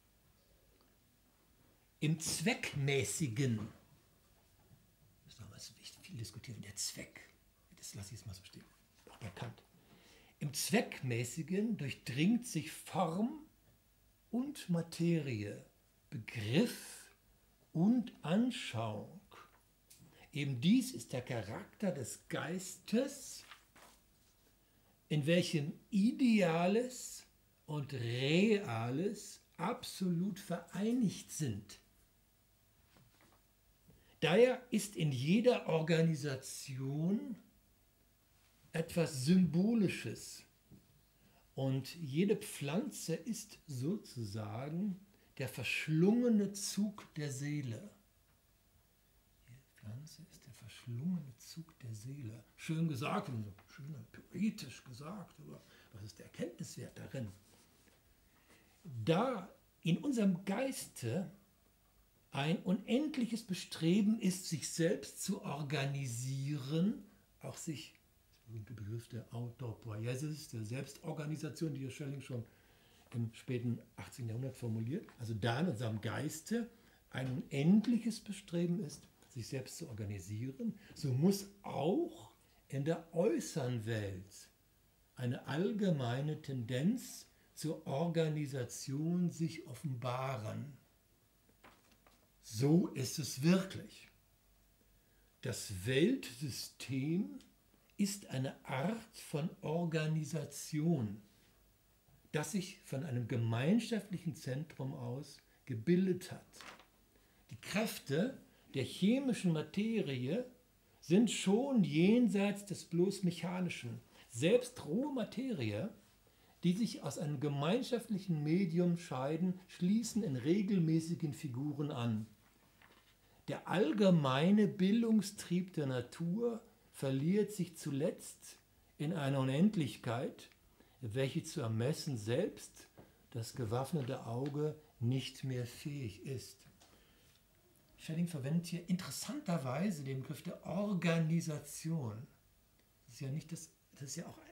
im Zweckmäßigen, das ist damals viel diskutiert, der Zweck, das lasse ich jetzt mal so stehen, auch bei Kant. Im Zweckmäßigen durchdringt sich Form und Materie, Begriff und Anschauung. Eben dies ist der Charakter des Geistes, in welchem Ideales und Reales absolut vereinigt sind. Daher ist in jeder Organisation etwas Symbolisches und jede Pflanze ist sozusagen der verschlungene Zug der Seele. Die Pflanze ist der verschlungene Zug der Seele. Schön gesagt, und so schön poetisch gesagt, aber was ist der Erkenntniswert darin? Da in unserem Geiste ein unendliches Bestreben ist, sich selbst zu organisieren, auch sich, das berühmte Begriff der Autopoiesis, der Selbstorganisation, die Schelling schon im späten achtzehnten Jahrhundert formuliert, also da in unserem Geiste ein unendliches Bestreben ist, sich selbst zu organisieren, so muss auch in der äußeren Welt eine allgemeine Tendenz zur Organisation sich offenbaren. So ist es wirklich. das Weltsystem ist eine Art von Organisation, das sich von einem gemeinschaftlichen Zentrum aus gebildet hat. Die Kräfte der chemischen Materie sind schon jenseits des bloß Mechanischen. Selbst rohe Materie, die sich aus einem gemeinschaftlichen Medium scheiden, schließen in regelmäßigen Figuren an. Der allgemeine Bildungstrieb der Natur verliert sich zuletzt in einer Unendlichkeit, welche zu ermessen selbst das gewaffnete Auge nicht mehr fähig ist. Schelling verwendet hier interessanterweise den Begriff der Organisation. Das ist ja nicht das, das ist ja auch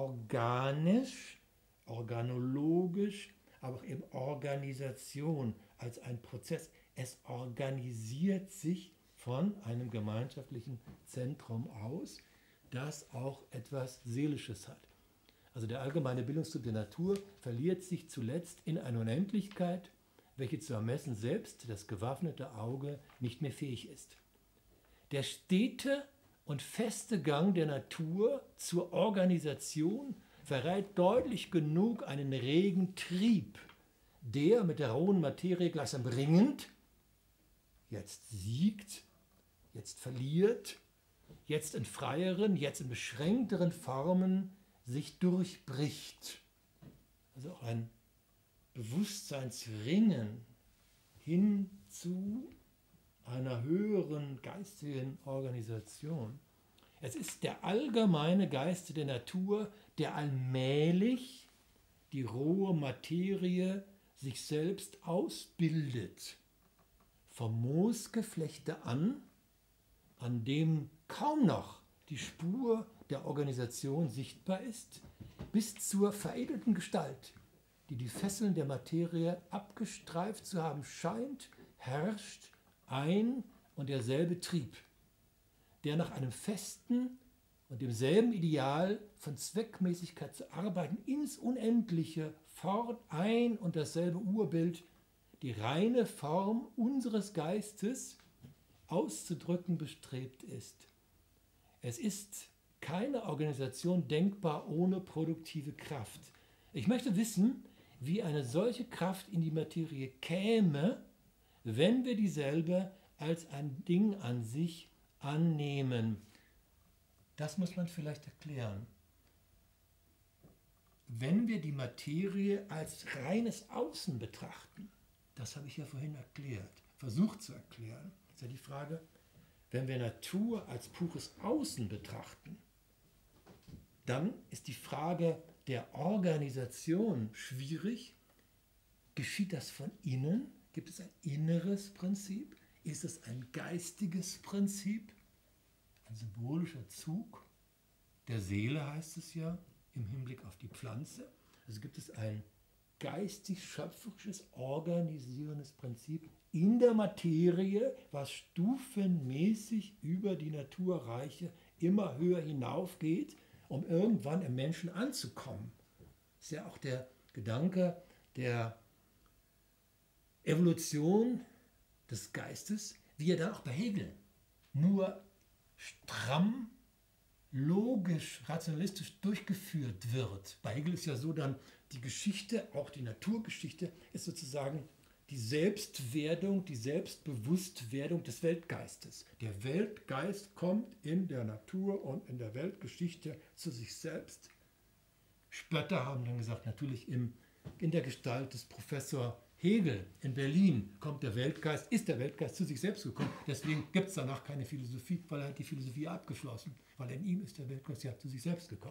organisch, organologisch, aber auch eben Organisation als ein Prozess. Es organisiert sich von einem gemeinschaftlichen Zentrum aus, das auch etwas Seelisches hat. Also der allgemeine Bildungstrieb der Natur verliert sich zuletzt in eine Unendlichkeit, welche zu ermessen selbst das gewaffnete Auge nicht mehr fähig ist. Der stete und feste Gang der Natur zur Organisation verrät deutlich genug einen regen Trieb, der mit der rohen Materie gleichsam ringend jetzt siegt, jetzt verliert, jetzt in freieren, jetzt in beschränkteren Formen sich durchbricht. Also auch ein Bewusstseinsringen hin zu einer höheren geistigen Organisation. Es ist der allgemeine Geist der Natur, der allmählich die rohe Materie sich selbst ausbildet. Vom Moosgeflechte an, an dem kaum noch die Spur der Organisation sichtbar ist, bis zur veredelten Gestalt, die die Fesseln der Materie abgestreift zu haben scheint, herrscht ein und derselbe Trieb, der nach einem festen und demselben Ideal von Zweckmäßigkeit zu arbeiten ins Unendliche fort ein und dasselbe Urbild, die reine Form unseres Geistes auszudrücken bestrebt ist. Es ist keine Organisation denkbar ohne produktive Kraft. Ich möchte wissen, wie eine solche Kraft in die Materie käme, wenn wir dieselbe als ein Ding an sich annehmen. Das muss man vielleicht erklären. Wenn wir die Materie als reines Außen betrachten, das habe ich ja vorhin erklärt, versucht zu erklären, ist ja die Frage, wenn wir Natur als pures Außen betrachten, dann ist die Frage der Organisation schwierig. Geschieht das von innen? Gibt es ein inneres Prinzip? Ist es ein geistiges Prinzip? Ein symbolischer Zug der Seele heißt es ja im Hinblick auf die Pflanze. Also gibt es ein geistig-schöpferisches, organisierendes Prinzip in der Materie, was stufenmäßig über die Naturreiche immer höher hinaufgeht, um irgendwann im Menschen anzukommen. Das ist ja auch der Gedanke der Evolution des Geistes, wie er dann auch bei Hegel nur stramm, logisch, rationalistisch durchgeführt wird. Bei Hegel ist ja so dann die Geschichte, auch die Naturgeschichte, ist sozusagen die Selbstwerdung, die Selbstbewusstwerdung des Weltgeistes. Der Weltgeist kommt in der Natur und in der Weltgeschichte zu sich selbst. Spötter haben dann gesagt, natürlich im, in der Gestalt des Professor Hegel in Berlin kommt der Weltgeist, ist der Weltgeist zu sich selbst gekommen. Deswegen gibt es danach keine Philosophie, weil er hat die Philosophie abgeschlossen. Weil in ihm ist der Weltgeist ja zu sich selbst gekommen.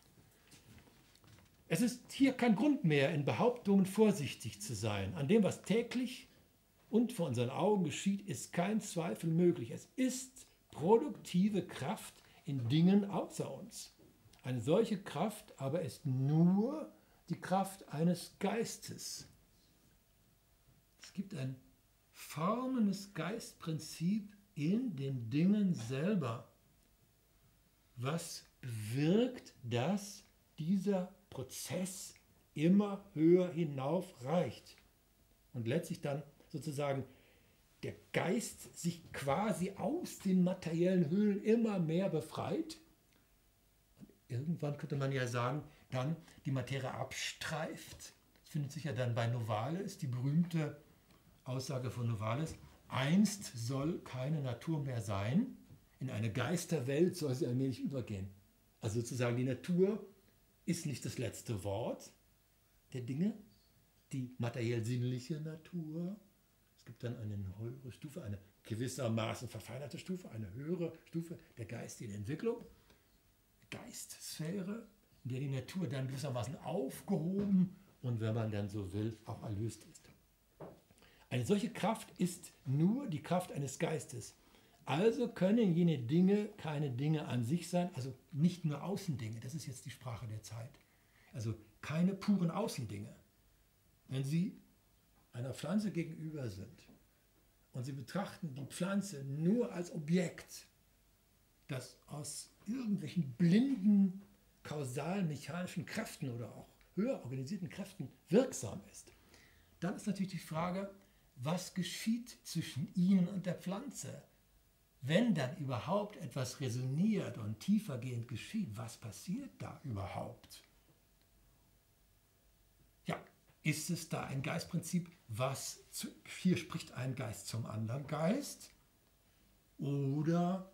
Es ist hier kein Grund mehr, in Behauptungen vorsichtig zu sein. An dem, was täglich und vor unseren Augen geschieht, ist kein Zweifel möglich. Es ist produktive Kraft in Dingen außer uns. Eine solche Kraft aber ist nur die Kraft eines Geistes. Es gibt ein formendes Geistprinzip in den Dingen selber, was bewirkt, dass dieser Prozess immer höher hinauf reicht und letztlich dann sozusagen der Geist sich quasi aus den materiellen Höhlen immer mehr befreit. Und irgendwann könnte man ja sagen, dann die Materie abstreift. Das findet sich ja dann bei Novalis, die berühmte Aussage von Novalis: Einst soll keine Natur mehr sein, in eine Geisterwelt soll sie allmählich übergehen. Also sozusagen die Natur ist nicht das letzte Wort der Dinge, die materiell-sinnliche Natur. Es gibt dann eine höhere Stufe, eine gewissermaßen verfeinerte Stufe, eine höhere Stufe der geistigen Entwicklung, Geistsphäre, in der die Natur dann gewissermaßen aufgehoben und, wenn man dann so will, auch erlöst ist. Eine solche Kraft ist nur die Kraft eines Geistes. Also können jene Dinge keine Dinge an sich sein, also nicht nur Außendinge, das ist jetzt die Sprache der Zeit. Also keine puren Außendinge. Wenn Sie einer Pflanze gegenüber sind und Sie betrachten die Pflanze nur als Objekt, das aus irgendwelchen blinden, kausalen, mechanischen Kräften oder auch höher organisierten Kräften wirksam ist, dann ist natürlich die Frage, was geschieht zwischen Ihnen und der Pflanze? Wenn dann überhaupt etwas resoniert und tiefergehend geschieht, was passiert da überhaupt? Ja, ist es da ein Geistprinzip, was zu, hier spricht ein Geist zum anderen Geist? Oder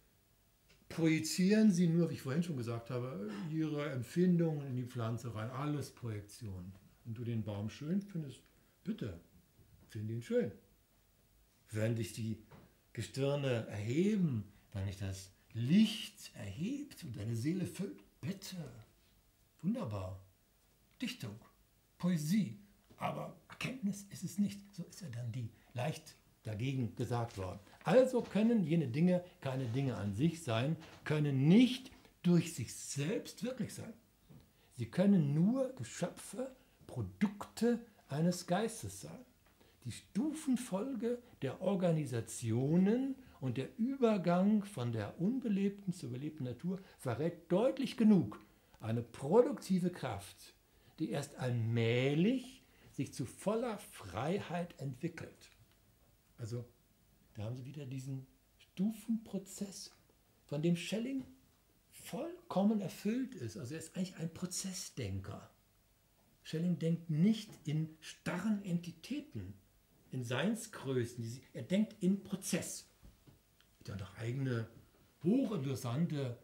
projizieren Sie nur, wie ich vorhin schon gesagt habe, Ihre Empfindungen in die Pflanze rein? Alles Projektion. Wenn du den Baum schön findest, bitte, finde ihn schön. Wenn dich die Gestirne erheben, wenn dich das Licht erhebt und deine Seele füllt, bitte. Wunderbar. Dichtung, Poesie, aber Erkenntnis ist es nicht. So ist ja dann die leicht dagegen gesagt worden. Also können jene Dinge keine Dinge an sich sein, können nicht durch sich selbst wirklich sein. Sie können nur Geschöpfe, Produkte eines Geistes sein. Die Stufenfolge der Organisationen und der Übergang von der unbelebten zur belebten Natur verrät deutlich genug eine produktive Kraft, die erst allmählich sich zu voller Freiheit entwickelt. Also da haben Sie wieder diesen Stufenprozess, von dem Schelling vollkommen erfüllt ist. Also er ist eigentlich ein Prozessdenker. Schelling denkt nicht in starren Entitäten, in Seinsgrößen. Er denkt in Prozess. Er hat auch eigene hochinteressante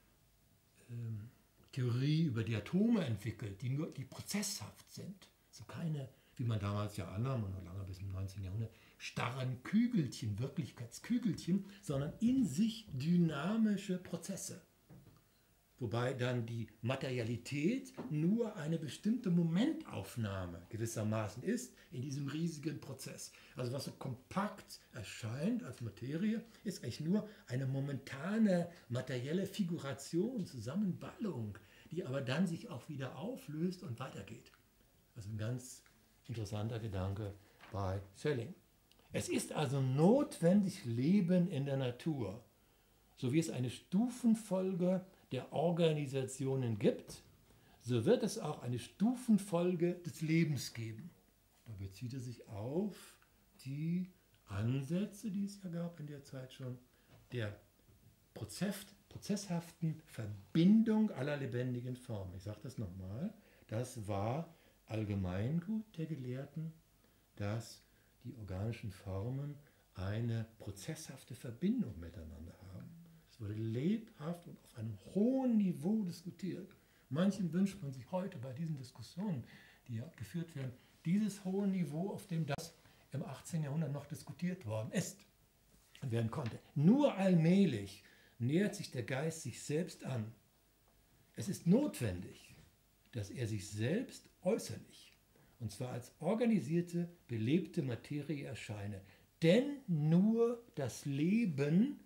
ähm, Theorie über die Atome entwickelt, die nur die prozesshaft sind. Also keine, wie man damals ja annahm, und noch lange bis im neunzehnten Jahrhundert, starren Kügelchen, Wirklichkeitskügelchen, sondern in sich dynamische Prozesse. Wobei dann die Materialität nur eine bestimmte Momentaufnahme gewissermaßen ist in diesem riesigen Prozess. Also was so kompakt erscheint als Materie, ist eigentlich nur eine momentane materielle Figuration, Zusammenballung, die aber dann sich auch wieder auflöst und weitergeht. Also ein ganz interessanter Gedanke bei Schelling. Es ist also notwendig Leben in der Natur, so wie es eine Stufenfolge der Organisationen gibt, so wird es auch eine Stufenfolge des Lebens geben. Da bezieht es sich auf die Ansätze, die es ja gab in der Zeit schon, der Prozess, prozesshaften Verbindung aller lebendigen Formen. Ich sage das nochmal, das war Allgemeingut der Gelehrten, dass die organischen Formen eine prozesshafte Verbindung miteinander haben. Es wurde lebhaft und auf einem hohen Niveau diskutiert. Manchen wünscht man sich heute bei diesen Diskussionen, die ja geführt werden, dieses hohe Niveau, auf dem das im achtzehnten Jahrhundert noch diskutiert worden ist und werden konnte. Nur allmählich nähert sich der Geist sich selbst an. Es ist notwendig, dass er sich selbst äußerlich, und zwar als organisierte, belebte Materie erscheine. Denn nur das Leben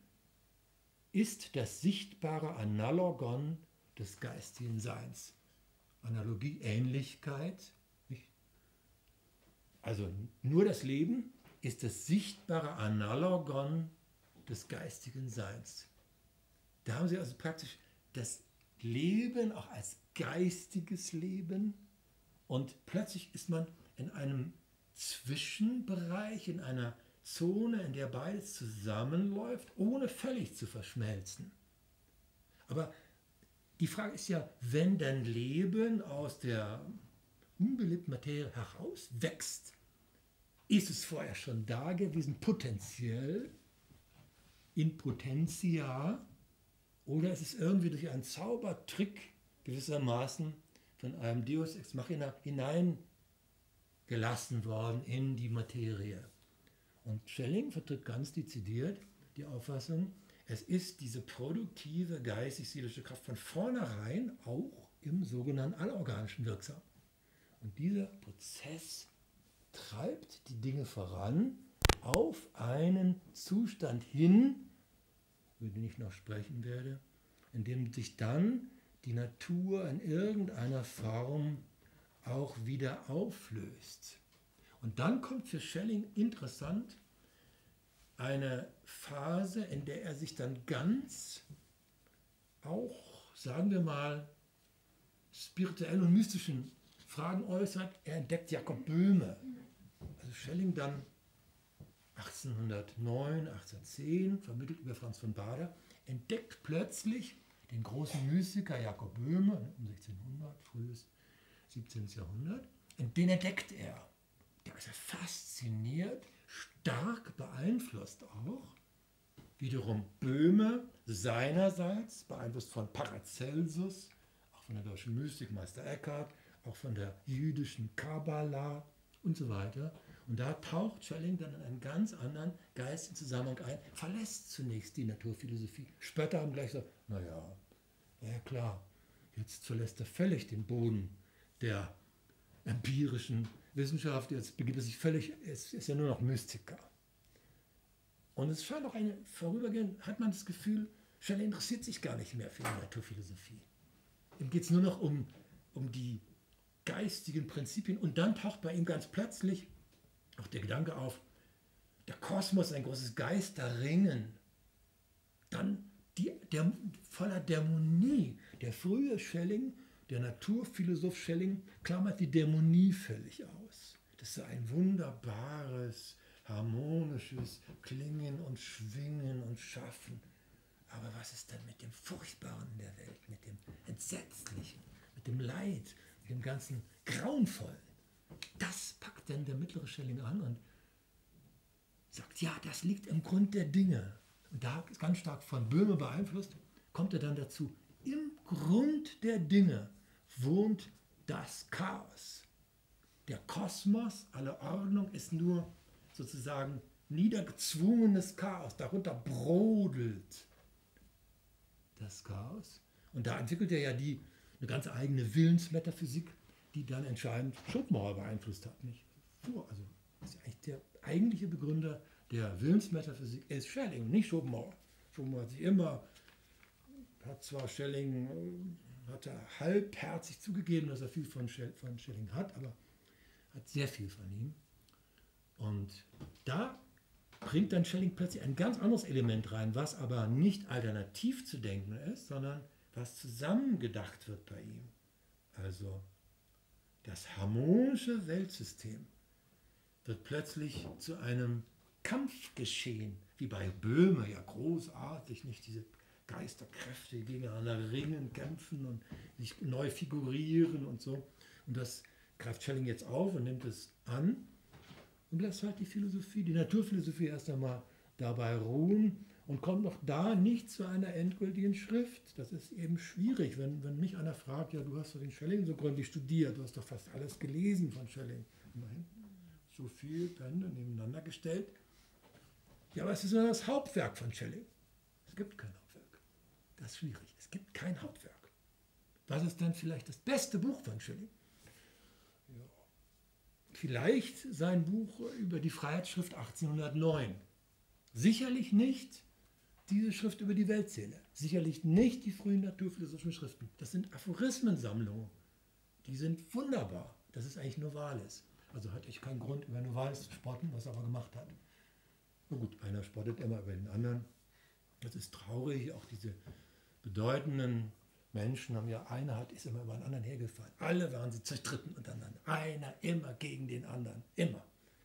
ist das sichtbare Analogon des geistigen Seins. Analogie, Ähnlichkeit. Nicht? Also nur das Leben ist das sichtbare Analogon des geistigen Seins. Da haben Sie also praktisch das Leben auch als geistiges Leben und plötzlich ist man in einem Zwischenbereich, in einer Zone, in der beides zusammenläuft, ohne völlig zu verschmelzen. Aber die Frage ist ja, wenn denn Leben aus der unbelebten Materie herauswächst, ist es vorher schon da gewesen, potenziell, in potentia, oder ist es irgendwie durch einen Zaubertrick gewissermaßen von einem Deus ex machina hineingelassen worden in die Materie? Und Schelling vertritt ganz dezidiert die Auffassung, es ist diese produktive geistig-seelische Kraft von vornherein auch im sogenannten Allorganischen wirksam. Und dieser Prozess treibt die Dinge voran auf einen Zustand hin, über den ich noch sprechen werde, in dem sich dann die Natur in irgendeiner Form auch wieder auflöst. Und dann kommt für Schelling interessant eine Phase, in der er sich dann ganz auch, sagen wir mal, spirituellen und mystischen Fragen äußert. Er entdeckt Jakob Böhme. Also Schelling dann achtzehnhundertneun, achtzehnhundertzehn, vermittelt über Franz von Baader, entdeckt plötzlich den großen Mystiker Jakob Böhme um sechzehnhundert, frühes siebzehnten. Jahrhundert. Und den entdeckt er. Da ist er fasziniert, stark beeinflusst auch. Wiederum Böhme seinerseits, beeinflusst von Paracelsus, auch von der deutschen Mystik Meister Eckhart, auch von der jüdischen Kabbala und so weiter. Und da taucht Schelling dann in einen ganz anderen geistigen Zusammenhang ein, verlässt zunächst die Naturphilosophie. Später haben gleich gesagt, naja, ja klar, jetzt verlässt er völlig den Boden der empirischen Wissenschaft, jetzt begibt er sich völlig, es ist ja nur noch Mystiker. Und es scheint auch eine, vorübergehend hat man das Gefühl, Schelling interessiert sich gar nicht mehr für die Naturphilosophie. Ihm geht es nur noch um, um die geistigen Prinzipien und dann taucht bei ihm ganz plötzlich auch der Gedanke auf, der Kosmos, ein großes Geisterringen, dann die, der, voller Dämonie. Der frühe Schelling, der Naturphilosoph Schelling, klammert die Dämonie völlig aus. Das ist ein wunderbares, harmonisches Klingen und Schwingen und Schaffen. Aber was ist denn mit dem Furchtbaren der Welt, mit dem Entsetzlichen, mit dem Leid, mit dem ganzen Grauenvollen? Das packt dann der mittlere Schelling an und sagt, ja, das liegt im Grund der Dinge. Und da ist ganz stark von Böhme beeinflusst, kommt er dann dazu, im Grund der Dinge wohnt das Chaos. Der Kosmos, alle Ordnung, ist nur sozusagen niedergezwungenes Chaos. Darunter brodelt das Chaos. Und da entwickelt er ja die, eine ganz eigene Willensmetaphysik, die dann entscheidend Schopenhauer beeinflusst hat. Nicht? Also ist ja eigentlich der eigentliche Begründer der Willensmetaphysik ist Schelling, nicht Schopenhauer. Schopenhauer hat sich immer, hat zwar Schelling, hat er halbherzig zugegeben, dass er viel von, Schell, von Schelling hat, aber hat sehr viel von ihm. Und da bringt dann Schelling plötzlich ein ganz anderes Element rein, was aber nicht alternativ zu denken ist, sondern was zusammengedacht wird bei ihm. Also das harmonische Weltsystem wird plötzlich zu einem Kampfgeschehen, wie bei Böhme, ja großartig, nicht diese Geisterkräfte die gegeneinander ringen, kämpfen und sich neu figurieren und so. Und das greift Schelling jetzt auf und nimmt es an und lässt halt die Philosophie, die Naturphilosophie erst einmal dabei ruhen und kommt auch da nicht zu einer endgültigen Schrift. Das ist eben schwierig, wenn, wenn mich einer fragt, ja, du hast doch den Schelling so gründlich studiert, du hast doch fast alles gelesen von Schelling. Immerhin so viele Bände nebeneinander gestellt. Ja, aber es ist nur das Hauptwerk von Schelling. Es gibt kein Hauptwerk. Das ist schwierig. Es gibt kein Hauptwerk. Was ist dann vielleicht das beste Buch von Schelling? Ja. Vielleicht sein Buch über die Freiheitsschrift achtzehnhundertneun. Sicherlich nicht diese Schrift über die Weltseele. Sicherlich nicht die frühen naturphilosophischen Schriften. Das sind Aphorismensammlungen. Die sind wunderbar. Das ist eigentlich Novalis. Also hatte ich keinen Grund, über Novalis zu spotten, was er aber gemacht hat. Na gut, einer spottet immer über den anderen. Das ist traurig. Auch diese bedeutenden Menschen haben ja, einer hat, ist immer über den anderen hergefallen. Alle waren sie zerstritten untereinander. Einer immer gegen den anderen. Immer.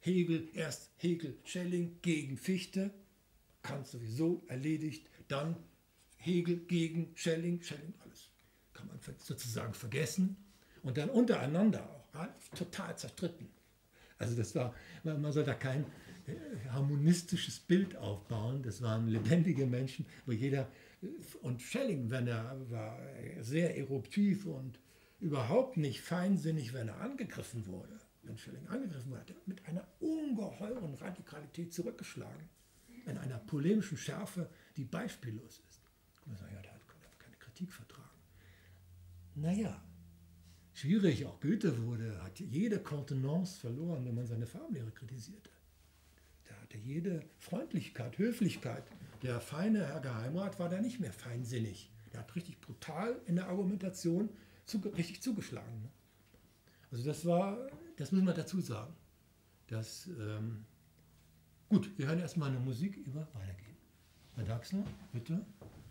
Hegel, erst Hegel, Schelling gegen Fichte, Kant sowieso erledigt, dann Hegel gegen Schelling, Schelling, alles kann man sozusagen vergessen und dann untereinander auch ja, total zerstritten. Also das war, man soll da kein harmonistisches Bild aufbauen, das waren lebendige Menschen, wo jeder, und Schelling, wenn er war sehr eruptiv und überhaupt nicht feinsinnig, wenn er angegriffen wurde, wenn Schelling angegriffen wurde, hat er mit einer ungeheuren Radikalität zurückgeschlagen, in einer polemischen Schärfe, die beispiellos ist. Man sagt, ja, der hat keine Kritik vertragen. Naja, schwierig, auch Goethe wurde, hat jede Kontenance verloren, wenn man seine Farbenlehre kritisierte. Da hatte jede Freundlichkeit, Höflichkeit. Der feine Herr Geheimrat war da nicht mehr feinsinnig. Der hat richtig brutal in der Argumentation zu, richtig zugeschlagen. Ne? Also das war, das muss man dazu sagen. Das, ähm, gut, wir hören erstmal eine Musik über Weitergehen. Herr Daxner, bitte.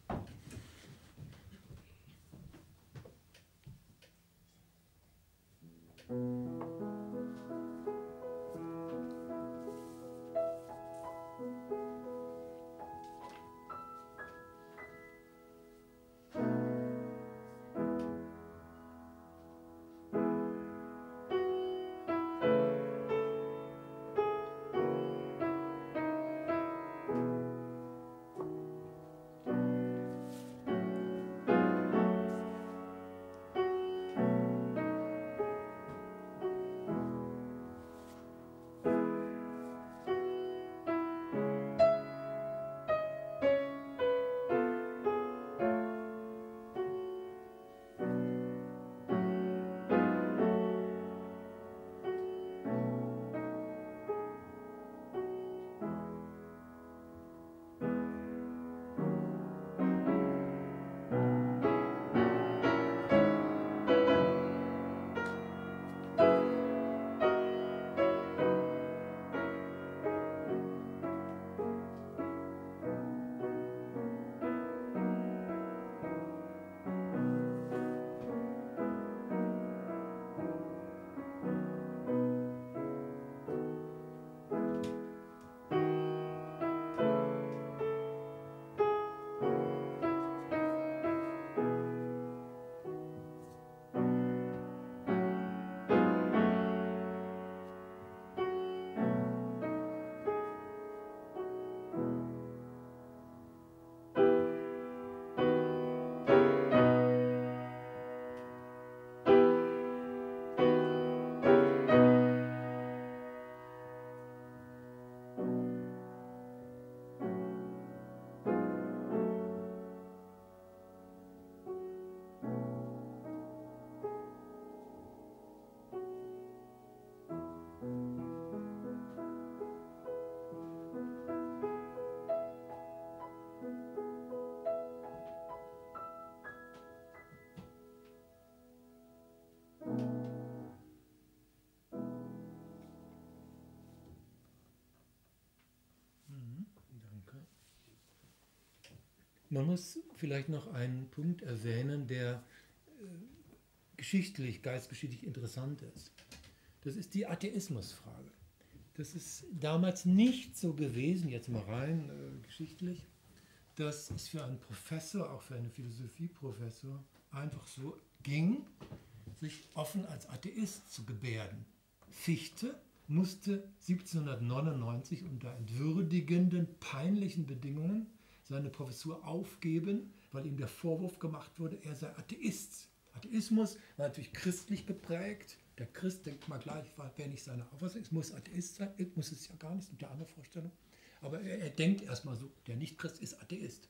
Man muss vielleicht noch einen Punkt erwähnen, der äh, geschichtlich, geistgeschichtlich interessant ist. Das ist die Atheismusfrage. Das ist damals nicht so gewesen, jetzt mal rein äh, geschichtlich, dass es für einen Professor, auch für einen Philosophieprofessor, einfach so ging, sich offen als Atheist zu gebärden. Fichte musste siebzehnhundertneunundneunzig unter entwürdigenden, peinlichen Bedingungen seine Professur aufgeben, weil ihm der Vorwurf gemacht wurde, er sei Atheist. Atheismus war natürlich christlich geprägt. Der Christ denkt mal gleich, wer nicht seine Auffassung ist, muss Atheist sein. Muss es ja gar nicht, mit der anderen Vorstellung. Aber er, er denkt erstmal so, der Nicht-Christ ist Atheist.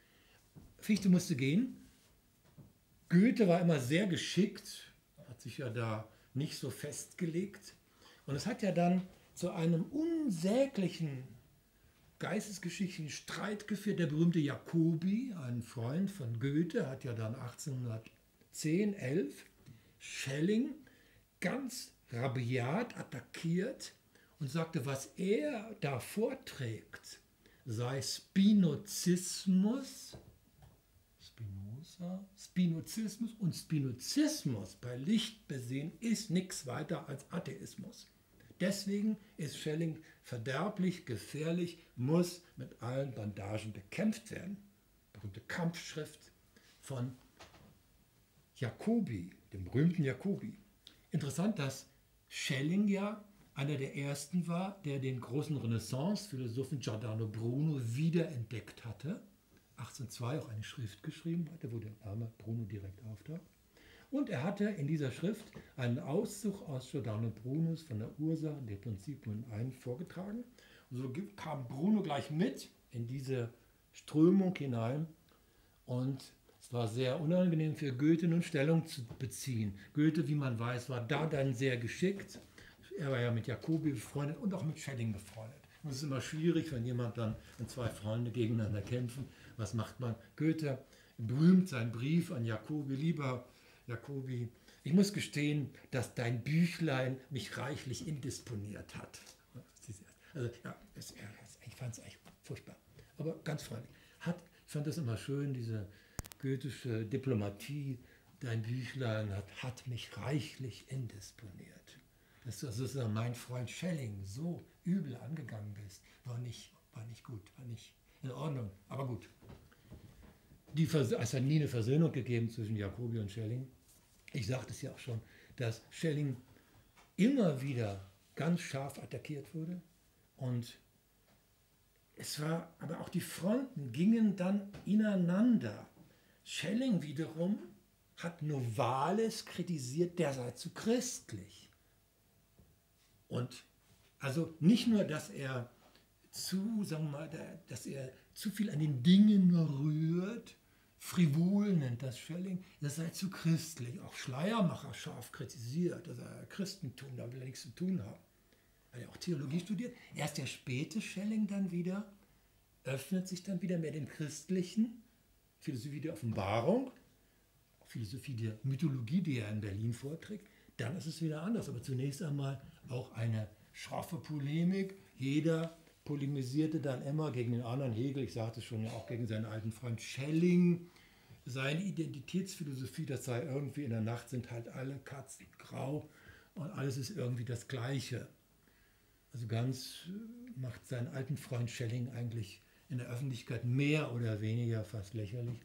Fichte musste gehen. Goethe war immer sehr geschickt, hat sich ja da nicht so festgelegt. Und es hat ja dann zu einem unsäglichen geistesgeschichtlichen Streit geführt. Der berühmte Jacobi, ein Freund von Goethe, hat ja dann achtzehnhundertzehn, elf Schelling ganz rabiat attackiert und sagte, was er da vorträgt, sei Spinozismus, Spinoza, Spinozismus und Spinozismus bei Licht besehen ist nichts weiter als Atheismus. Deswegen ist Schelling verderblich, gefährlich, muss mit allen Bandagen bekämpft werden. Berühmte Kampfschrift von Jacobi, dem berühmten Jacobi. Interessant, dass Schelling ja einer der ersten war, der den großen Renaissance-Philosophen Giordano Bruno wiederentdeckt hatte. achtzehnhundertzwei auch eine Schrift geschrieben hatte, wo der Name Bruno direkt auftaucht. Und er hatte in dieser Schrift einen Auszug aus Giordano Brunos von der Ursache der Prinzipien ein vorgetragen. Und so kam Bruno gleich mit in diese Strömung hinein. Und es war sehr unangenehm für Goethe nun Stellung zu beziehen. Goethe, wie man weiß, war da dann sehr geschickt. Er war ja mit Jacobi befreundet und auch mit Schelling befreundet. Und es ist immer schwierig, wenn jemand dann, wenn zwei Freunde gegeneinander kämpfen. Was macht man? Goethe berühmt seinen Brief an Jacobi, lieber Jacobi, ich muss gestehen, dass dein Büchlein mich reichlich indisponiert hat. Also, ja, das, ja, ich fand es eigentlich furchtbar, aber ganz freundlich. Hat, ich fand das immer schön, diese goethische Diplomatie, dein Büchlein hat, hat mich reichlich indisponiert. Dass du sozusagen mein Freund Schelling so übel angegangen bist, war nicht, war nicht gut, war nicht in Ordnung, aber gut. Die, es hat nie eine Versöhnung gegeben zwischen Jacobi und Schelling. Ich sagte es ja auch schon, dass Schelling immer wieder ganz scharf attackiert wurde. Und es war, aber auch die Fronten gingen dann ineinander. Schelling wiederum hat Novalis kritisiert, der sei zu christlich. Und also nicht nur, dass er zu, sagen wir mal, dass er zu viel an den Dingen rührt, frivol nennt das Schelling, das sei zu christlich. Auch Schleiermacher scharf kritisiert, dass er Christentum, da will er nichts zu tun haben. Weil er auch Theologie studiert. Erst der späte Schelling dann wieder öffnet sich dann wieder mehr dem Christlichen, Philosophie der Offenbarung, Philosophie der Mythologie, die er in Berlin vorträgt. Dann ist es wieder anders, aber zunächst einmal auch eine schroffe Polemik. Jeder polemisierte dann immer gegen den anderen. Hegel, ich sagte es schon, ja auch gegen seinen alten Freund Schelling. Seine Identitätsphilosophie, das sei irgendwie in der Nacht sind halt alle Katzen grau und alles ist irgendwie das Gleiche. Also ganz macht seinen alten Freund Schelling eigentlich in der Öffentlichkeit mehr oder weniger fast lächerlich,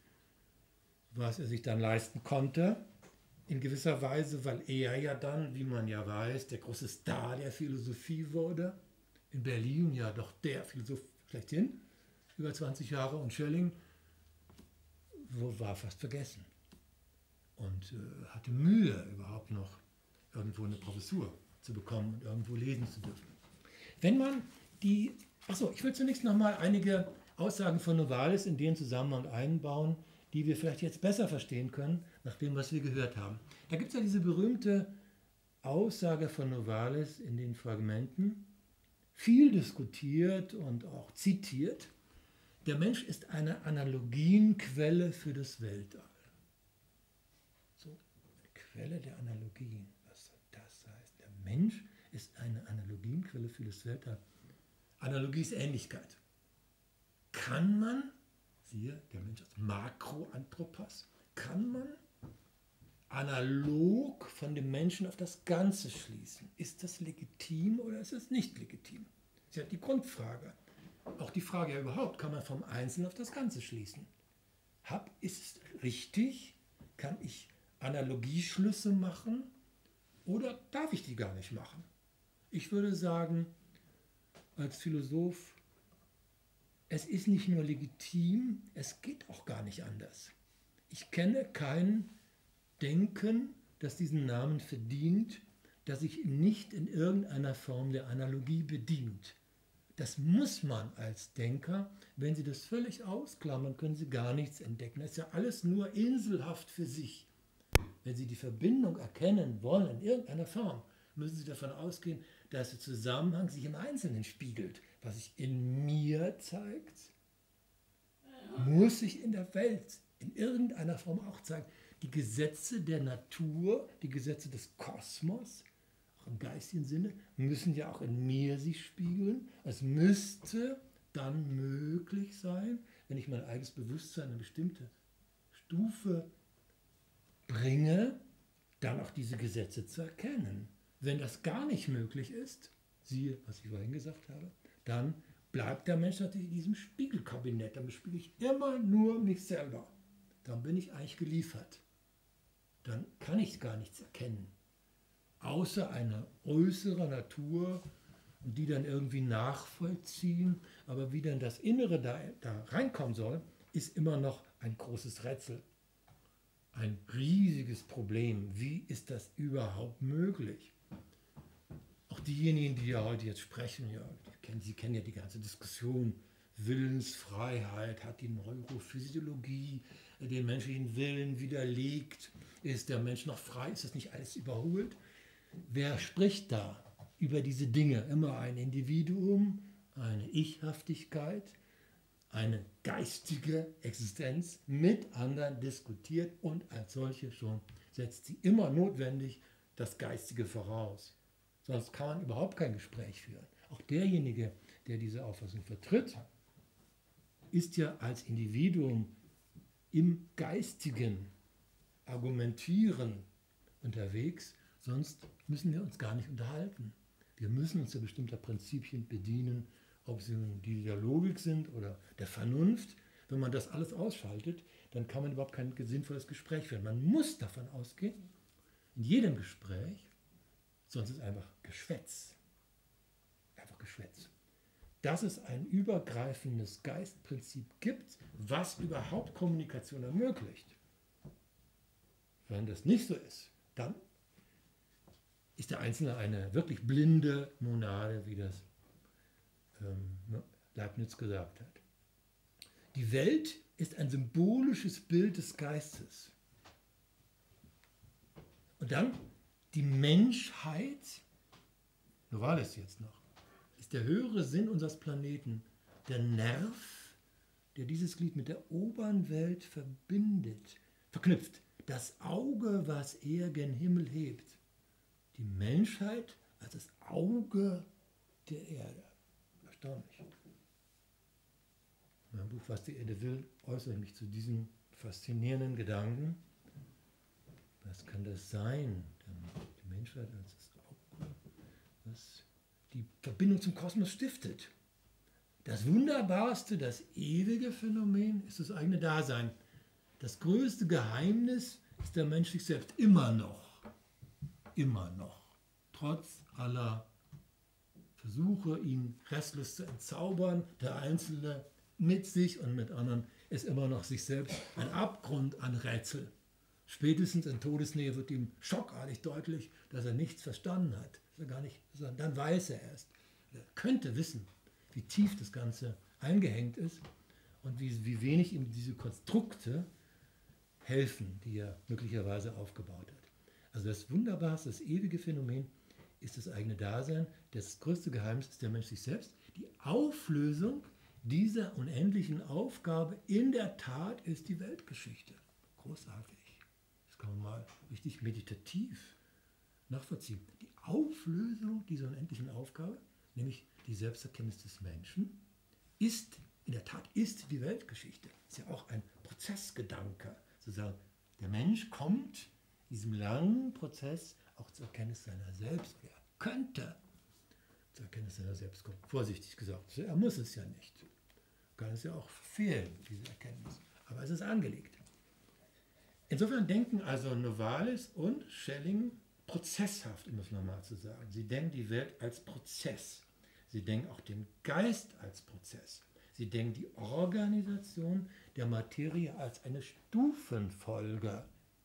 was er sich dann leisten konnte. In gewisser Weise, weil er ja dann, wie man ja weiß, der große Star der Philosophie wurde. In Berlin ja doch der Philosoph schlechthin, über zwanzig Jahre, und Schelling war fast vergessen und äh, hatte Mühe, überhaupt noch irgendwo eine Professur zu bekommen und irgendwo lesen zu dürfen. Wenn man die, achso, ich will zunächst noch mal einige Aussagen von Novalis in den Zusammenhang einbauen, die wir vielleicht jetzt besser verstehen können, nach dem, was wir gehört haben. Da gibt es ja diese berühmte Aussage von Novalis in den Fragmenten, viel diskutiert und auch zitiert. Der Mensch ist eine Analogienquelle für das Weltall. So, eine Quelle der Analogien, was soll das heißen? Der Mensch ist eine Analogienquelle für das Weltall. Analogie ist Ähnlichkeit. Kann man, siehe, der Mensch als Makroanthropos, kann man analog von dem Menschen auf das Ganze schließen? Ist das legitim oder ist es nicht legitim? Das ist ja die Grundfrage. Auch die Frage ja überhaupt, kann man vom Einzelnen auf das Ganze schließen? Hab, ist es richtig? Kann ich Analogieschlüsse machen oder darf ich die gar nicht machen? Ich würde sagen, als Philosoph, es ist nicht nur legitim, es geht auch gar nicht anders. Ich kenne kein Denken, das diesen Namen verdient, das sich nicht in irgendeiner Form der Analogie bedient. Das muss man als Denker, wenn Sie das völlig ausklammern, können Sie gar nichts entdecken. Das ist ja alles nur inselhaft für sich. Wenn Sie die Verbindung erkennen wollen in irgendeiner Form, müssen Sie davon ausgehen, dass der Zusammenhang sich im Einzelnen spiegelt. Was sich in mir zeigt, muss sich in der Welt in irgendeiner Form auch zeigen. Die Gesetze der Natur, die Gesetze des Kosmos, auch im geistigen Sinne, müssen ja auch in mir sich spiegeln. Es müsste dann möglich sein, wenn ich mein eigenes Bewusstsein in eine bestimmte Stufe bringe, dann auch diese Gesetze zu erkennen. Wenn das gar nicht möglich ist, siehe, was ich vorhin gesagt habe, dann bleibt der Mensch natürlich in diesem Spiegelkabinett. Dann bespiele ich immer nur mich selber. Dann bin ich eigentlich geliefert. Dann kann ich gar nichts erkennen, außer eine äußere Natur, die dann irgendwie nachvollziehen. Aber wie dann das Innere da, da reinkommen soll, ist immer noch ein großes Rätsel. Ein riesiges Problem. Wie ist das überhaupt möglich? Auch diejenigen, die ja heute jetzt sprechen, ja, die kennen, Sie kennen ja die ganze Diskussion. Willensfreiheit, hat die Neurophysiologie den menschlichen Willen widerlegt? Ist der Mensch noch frei? Ist das nicht alles überholt? Wer spricht da über diese Dinge? Immer ein Individuum, eine Ichhaftigkeit, eine geistige Existenz mit anderen diskutiert und als solche schon setzt sie immer notwendig das Geistige voraus. Sonst kann man überhaupt kein Gespräch führen. Auch derjenige, der diese Auffassung vertritt, ist ja als Individuum im geistigen Argumentieren unterwegs, sonst müssen wir uns gar nicht unterhalten. Wir müssen uns ja bestimmter Prinzipien bedienen, ob sie die der Logik sind oder der Vernunft. Wenn man das alles ausschaltet, dann kann man überhaupt kein sinnvolles Gespräch führen. Man muss davon ausgehen, in jedem Gespräch, sonst ist es einfach Geschwätz. Einfach Geschwätz. Dass es ein übergreifendes Geistprinzip gibt, was überhaupt Kommunikation ermöglicht. Wenn das nicht so ist, dann ist der Einzelne eine wirklich blinde Monade, wie das ähm, Leibniz gesagt hat. Die Welt ist ein symbolisches Bild des Geistes. Und dann die Menschheit, so war das jetzt noch, ist der höhere Sinn unseres Planeten, der Nerv, der dieses Glied mit der oberen Welt verbindet, verknüpft. Das Auge, was er gen Himmel hebt. Die Menschheit als das Auge der Erde. Erstaunlich. In meinem Buch Was die Erde will, äußere ich mich zu diesen faszinierenden Gedanken. Was kann das sein? Die Menschheit als das Auge, was die Verbindung zum Kosmos stiftet. Das wunderbarste, das ewige Phänomen ist das eigene Dasein. Das größte Geheimnis ist der Mensch sich selbst immer noch. Immer noch. Trotz aller Versuche, ihn restlos zu entzaubern, der Einzelne mit sich und mit anderen ist immer noch sich selbst ein Abgrund an Rätsel. Spätestens in Todesnähe wird ihm schockartig deutlich, dass er nichts verstanden hat. Dass er gar nicht, dann weiß er erst. Er könnte wissen, wie tief das Ganze eingehängt ist und wie, wie wenig ihm diese Konstrukte helfen, die er möglicherweise aufgebaut hat. Also das Wunderbarste, das ewige Phänomen ist das eigene Dasein. Das größte Geheimnis ist der Mensch sich selbst. Die Auflösung dieser unendlichen Aufgabe in der Tat ist die Weltgeschichte. Großartig. Das kann man mal richtig meditativ nachvollziehen. Die Auflösung dieser unendlichen Aufgabe, nämlich die Selbsterkenntnis des Menschen, ist, in der Tat ist die Weltgeschichte. Ist ja auch ein Prozessgedanke. Sozusagen, der Mensch kommt in diesem langen Prozess auch zur Erkenntnis seiner selbst. Er könnte zur Erkenntnis seiner selbst kommen. Vorsichtig gesagt. Er muss es ja nicht. Kann es ja auch fehlen, diese Erkenntnis. Aber es ist angelegt. Insofern denken also Novalis und Schelling prozesshaft, um es nochmal zu sagen. Sie denken die Welt als Prozess. Sie denken auch den Geist als Prozess. Sie denken die Organisation der Materie als eine Stufenfolge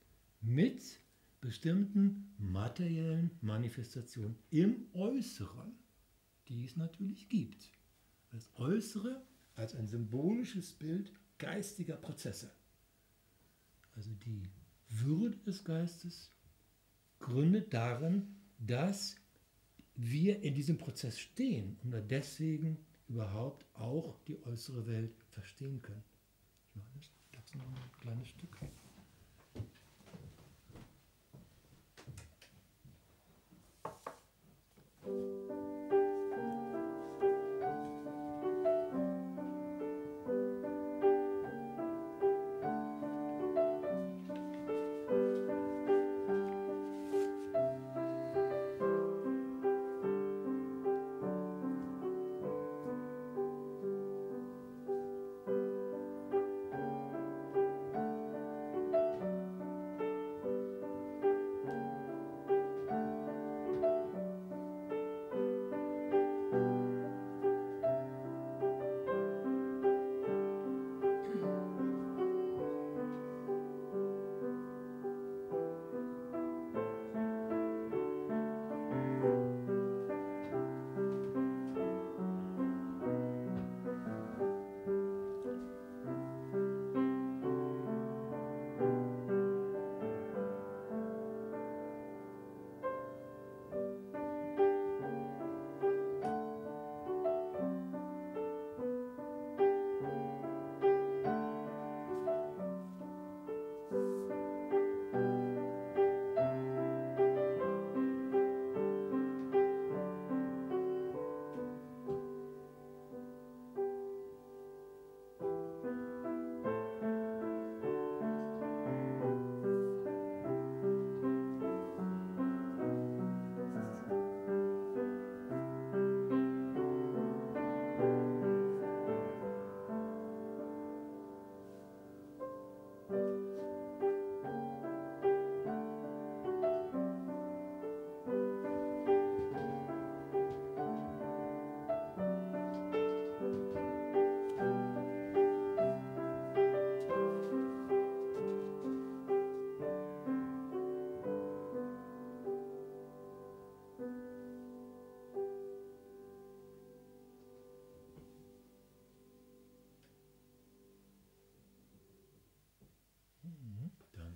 mit bestimmten materiellen Manifestationen im Äußeren, die es natürlich gibt. Das Äußere als ein symbolisches Bild geistiger Prozesse. Also die Würde des Geistes gründet darin, dass wir in diesem Prozess stehen und wir deswegen überhaupt auch die äußere Welt verstehen können. Johannes, dazu noch ein kleines Stück.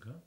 Physiker.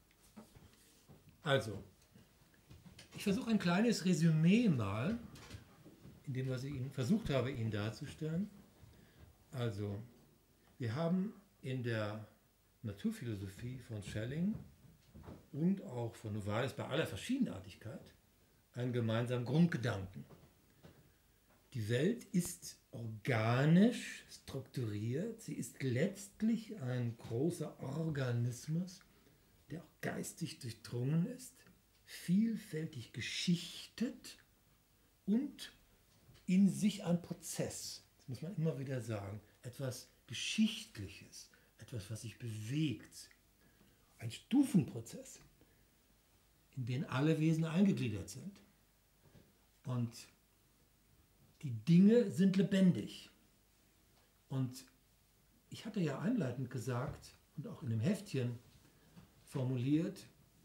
Also, ich versuche ein kleines Resümee mal, in dem was ich Ihnen versucht habe, Ihnen darzustellen. Also, wir haben in der Naturphilosophie von Schelling und auch von Novalis bei aller Verschiedenartigkeit einen gemeinsamen Grundgedanken. Die Welt ist organisch strukturiert, sie ist letztlich ein großer Organismus, der auch geistig durchdrungen ist, vielfältig geschichtet und in sich ein Prozess, das muss man immer wieder sagen, etwas Geschichtliches, etwas, was sich bewegt, ein Stufenprozess, in den alle Wesen eingegliedert sind. Und die Dinge sind lebendig. Und ich hatte ja einleitend gesagt und auch in dem Heftchen formuliert,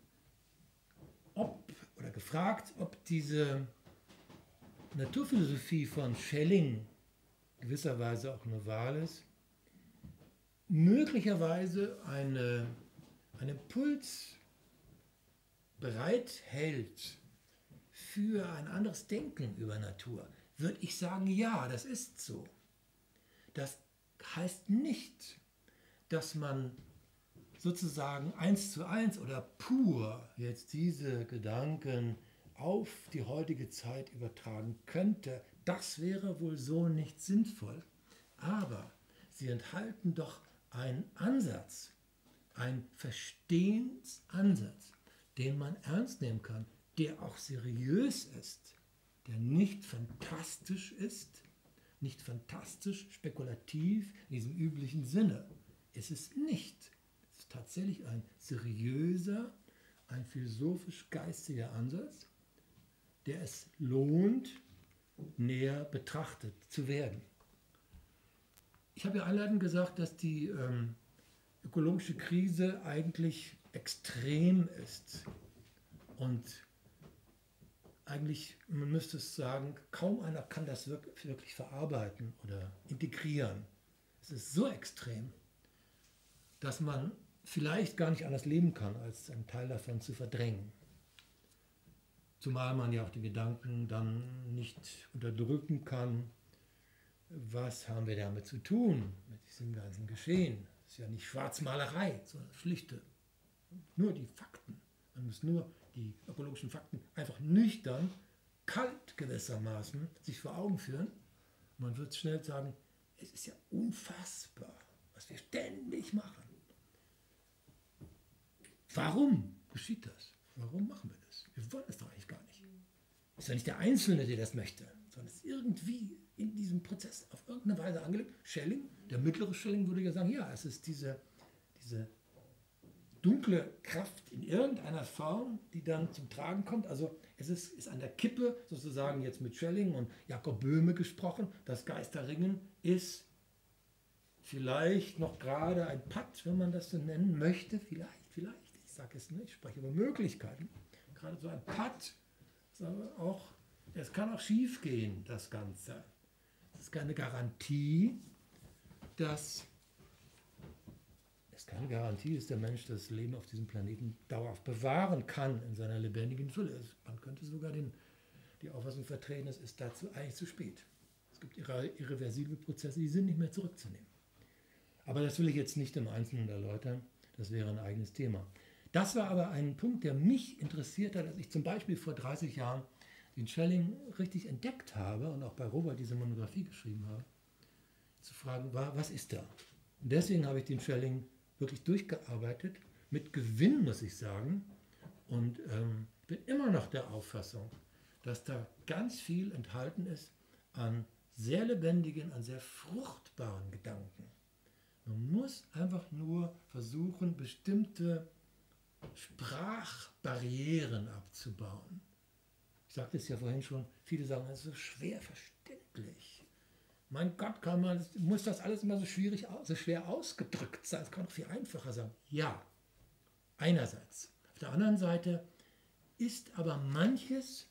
ob oder gefragt, ob diese Naturphilosophie von Schelling, gewisserweise auch Novalis, möglicherweise eine, einen Impuls bereithält für ein anderes Denken über Natur, würde ich sagen, ja, das ist so. Das heißt nicht, dass man sozusagen eins zu eins oder pur jetzt diese Gedanken auf die heutige Zeit übertragen könnte. Das wäre wohl so nicht sinnvoll. Aber sie enthalten doch einen Ansatz, einen Verstehensansatz, den man ernst nehmen kann, der auch seriös ist, der nicht fantastisch ist, nicht fantastisch, spekulativ in diesem üblichen Sinne. Es ist nicht. Es ist tatsächlich ein seriöser, ein philosophisch-geistiger Ansatz, der es lohnt, näher betrachtet zu werden. Ich habe ja einleitend gesagt, dass die ähm, ökologische Krise eigentlich extrem ist und eigentlich, man müsste es sagen, kaum einer kann das wirklich, wirklich verarbeiten oder integrieren. Es ist so extrem, dass man vielleicht gar nicht anders leben kann, als einen Teil davon zu verdrängen. Zumal man ja auch die Gedanken dann nicht unterdrücken kann, was haben wir damit zu tun, mit diesem ganzen Geschehen. Das ist ja nicht Schwarzmalerei, sondern schlichte, nur die Fakten. Man muss nur die ökologischen Fakten einfach nüchtern, kalt gewissermaßen sich vor Augen führen. Man wird schnell sagen, es ist ja unfassbar, was wir ständig machen. Warum geschieht das? Warum machen wir das? Wir wollen es doch eigentlich gar nicht. Es ist ja nicht der Einzelne, der das möchte, sondern es ist irgendwie in diesem Prozess auf irgendeine Weise angelegt. Schelling, der mittlere Schelling würde ja sagen, ja, es ist diese, diese dunkle Kraft in irgendeiner Form, die dann zum Tragen kommt. Also es ist, ist an der Kippe, sozusagen jetzt mit Schelling und Jakob Böhme gesprochen, das Geisterringen ist vielleicht noch gerade ein Patt, wenn man das so nennen möchte, vielleicht, vielleicht, ich sage es nicht, ich spreche über Möglichkeiten, gerade so ein Patt, auch, es kann auch schief gehen, das Ganze. Es ist keine Garantie, dass es keine Garantie ist, der Mensch das Leben auf diesem Planeten dauerhaft bewahren kann in seiner lebendigen Fülle. Man könnte sogar den, die Auffassung vertreten, es ist dazu eigentlich zu spät. Es gibt irre, irreversible Prozesse, die sind nicht mehr zurückzunehmen. Aber das will ich jetzt nicht im Einzelnen erläutern, das wäre ein eigenes Thema. Das war aber ein Punkt, der mich interessiert hat, als ich zum Beispiel vor dreißig Jahren den Schelling richtig entdeckt habe und auch bei Robert diese Monographie geschrieben habe, zu fragen, was ist da? Und deswegen habe ich den Schelling wirklich durchgearbeitet, mit Gewinn, muss ich sagen, und ähm, bin immer noch der Auffassung, dass da ganz viel enthalten ist an sehr lebendigen, an sehr fruchtbaren Gedanken. Man muss einfach nur versuchen, bestimmte Sprachbarrieren abzubauen. Ich sagte es ja vorhin schon, viele sagen, es ist so schwer verständlich. Mein Gott, kann man, muss das alles immer so schwierig, so schwer ausgedrückt sein? Es kann doch viel einfacher sein. Ja, einerseits. Auf der anderen Seite ist aber manches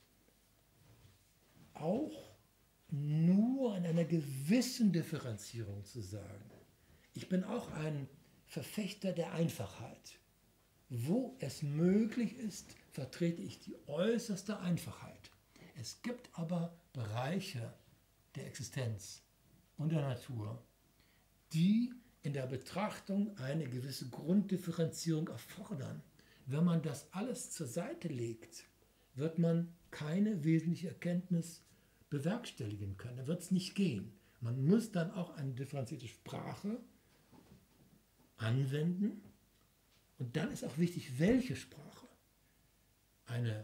auch nur in einer gewissen Differenzierung zu sagen. Ich bin auch ein Verfechter der Einfachheit. wo es möglich ist, vertrete ich die äußerste Einfachheit. Es gibt aber Bereiche der Existenz und der Natur, die in der Betrachtung eine gewisse Grunddifferenzierung erfordern. Wenn man das alles zur Seite legt, wird man keine wesentliche Erkenntnis bewerkstelligen können. Da wird es nicht gehen. Man muss dann auch eine differenzierte Sprache anwenden. Und dann ist auch wichtig, welche Sprache. Eine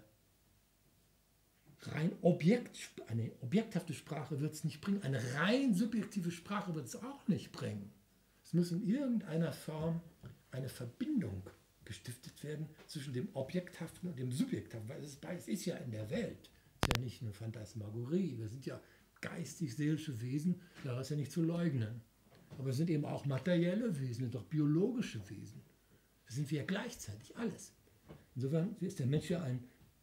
rein Objekt, eine objekthafte Sprache wird es nicht bringen. Eine rein subjektive Sprache wird es auch nicht bringen. Es muss in irgendeiner Form eine Verbindung gestiftet werden zwischen dem Objekthaften und dem Subjekthaften, weil es beides ist ja in der Welt. Es ist ja nicht eine Phantasmagorie. Wir sind ja geistig-seelische Wesen, da ist ja nicht zu leugnen. Aber wir sind eben auch materielle Wesen, sind doch biologische Wesen. Das sind wir ja gleichzeitig, alles. Insofern ist der Mensch ja ein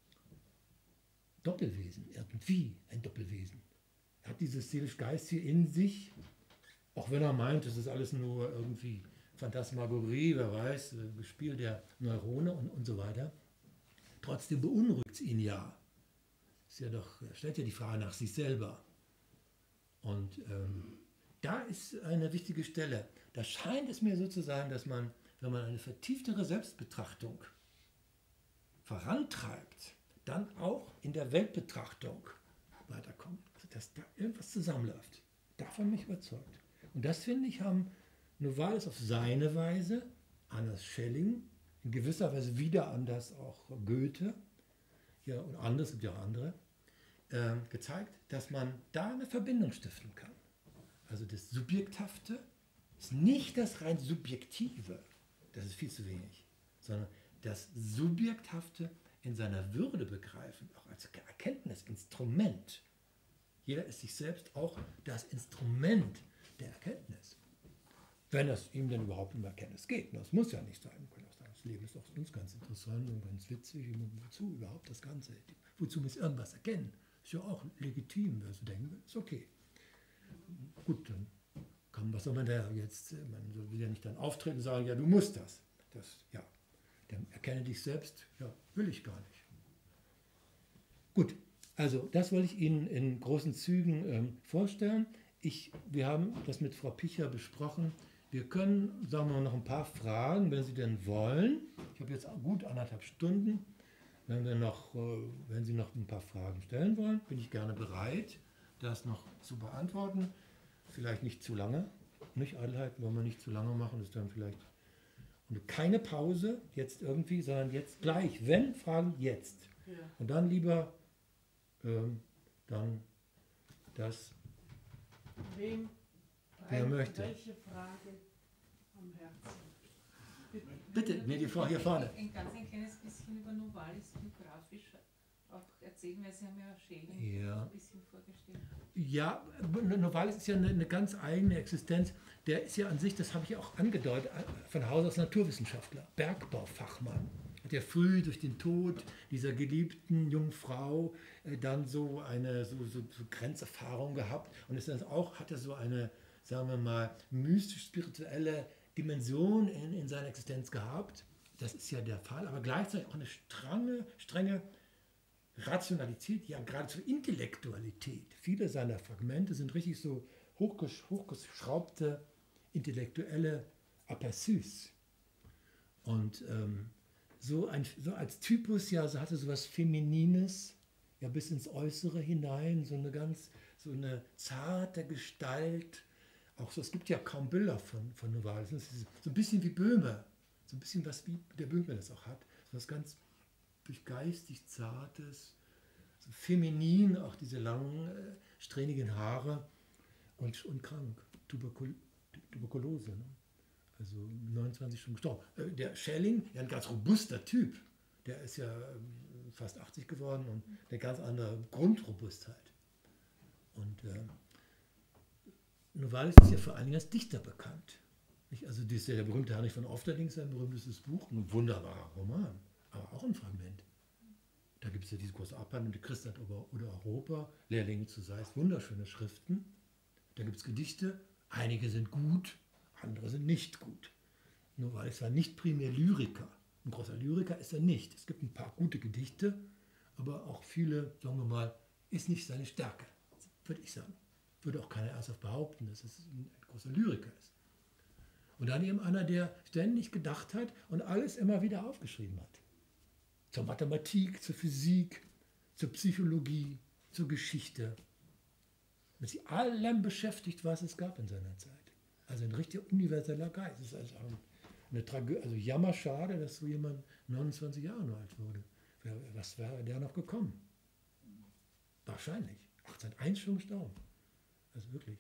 Doppelwesen, irgendwie ein Doppelwesen. Er hat dieses seelisch-geistige in sich, auch wenn er meint, das ist alles nur irgendwie Phantasmagorie, wer weiß, Spiel der Neurone und, und so weiter. Trotzdem beunruhigt es ihn ja. Ist ja doch, er stellt ja die Frage nach sich selber. Und ähm, da ist eine wichtige Stelle. Da scheint es mir so zu sein, dass man, wenn man eine vertieftere Selbstbetrachtung vorantreibt, dann auch in der Weltbetrachtung weiterkommt. Also dass da irgendwas zusammenläuft. Davon bin ich überzeugt. Und das, finde ich, haben Novalis auf seine Weise, anders Schelling, in gewisser Weise wieder anders auch Goethe, ja, und anders, gibt ja auch andere, äh, gezeigt, dass man da eine Verbindung stiften kann. Also das Subjekthafte ist nicht das rein Subjektive, das ist viel zu wenig, sondern das Subjekthafte in seiner Würde begreifen, auch als Erkenntnisinstrument. Jeder ist sich selbst auch das Instrument der Erkenntnis. Wenn es ihm denn überhaupt um Erkenntnis geht. Das muss ja nicht sein. Man kann auch sagen, das Leben ist auch uns ganz interessant und ganz witzig. Wozu überhaupt das Ganze? Wozu muss irgendwas erkennen? Ist ja auch legitim, wer so denken will. Ist okay. Gut, dann kann, was soll man da jetzt, man will ja nicht dann auftreten und sagen, ja, du musst das. Das, ja, dann erkenne dich selbst, ja, will ich gar nicht. Gut, also das wollte ich Ihnen in großen Zügen ähm, vorstellen. Ich, wir haben das mit Frau Picher besprochen. Wir können, sagen wir mal, noch ein paar Fragen, wenn Sie denn wollen. Ich habe jetzt gut anderthalb Stunden. Wenn, wir noch, wenn Sie noch ein paar Fragen stellen wollen, bin ich gerne bereit, das noch zu beantworten. Vielleicht nicht zu lange. Nicht Adelheid, wollen wir nicht zu lange machen. Das ist dann vielleicht und keine Pause jetzt irgendwie, sondern jetzt gleich. Wenn, Fragen jetzt. Ja. Und dann lieber ähm, dann das. Wem? Wer möchte? Welche Frage am Herzen? Bitte, Bitte mir die Frau hier vorne. Ein ganz ein kleines bisschen über Novalis biografisch auch erzählen, weil Sie haben ja Schelling Ja. ein bisschen vorgestellt. Ja, Novalis ist ja eine, eine ganz eigene Existenz. Der ist ja an sich, das habe ich auch angedeutet, von Haus aus Naturwissenschaftler, Bergbaufachmann. Hat ja früh durch den Tod dieser geliebten jungen Frau äh, dann so eine so, so, so Grenzerfahrung gehabt und ist dann auch, hat er so eine, sagen wir mal, mystisch-spirituelle Dimension in, in seiner Existenz gehabt. Das ist ja der Fall, aber gleichzeitig auch eine strenge, strenge Rationalität, ja geradezu Intellektualität. Viele seiner Fragmente sind richtig so hochgesch hochgeschraubte intellektuelle Aperçus. Und ähm, so, ein, so als Typus, ja, so hatte so was Feminines, ja bis ins Äußere hinein, so eine ganz, so eine zarte Gestalt. Auch so, es gibt ja kaum Bilder von, von Novalis. Das ist so ein bisschen wie Böhme, so ein bisschen was wie der Böhme das auch hat. So was ganz durchgeistig Zartes, so feminin, auch diese langen, äh, strähnigen Haare und, und krank, Tuberkul Tuberkulose. Ne? Also neunundzwanzig schon gestorben. Äh, der Schelling, ja, ein ganz robuster Typ, der ist ja äh, fast achtzig geworden und eine ganz andere Grundrobustheit. Und äh, Novalis ist ja vor allen Dingen als Dichter bekannt. Nicht? Also das ist ja der berühmte Heinrich von Ofterding, sein berühmtestes Buch, ein wunderbarer Roman, aber auch ein Fragment. Da gibt es ja diese große Abhandlung, die Christheit oder Europa, Lehrlinge zu Seist, wunderschöne Schriften. Da gibt es Gedichte, einige sind gut, andere sind nicht gut. Novalis war nicht primär Lyriker, Ein großer Lyriker ist er nicht. Es gibt ein paar gute Gedichte, aber auch viele, sagen wir mal, ist nicht seine Stärke, würde ich sagen. Würde auch keiner ernsthaft behaupten, dass es ein großer Lyriker ist. Und dann eben einer, der ständig gedacht hat und alles immer wieder aufgeschrieben hat. Zur Mathematik, zur Physik, zur Psychologie, zur Geschichte. Mit sich allem beschäftigt, was es gab in seiner Zeit. Also ein richtig universeller Geist. Es ist also eine Tragödie, also jammerschade, dass so jemand neunundzwanzig Jahre nur alt wurde. Was wäre der noch gekommen? Wahrscheinlich. achtzehnhunderteins schon gestorben. Also wirklich.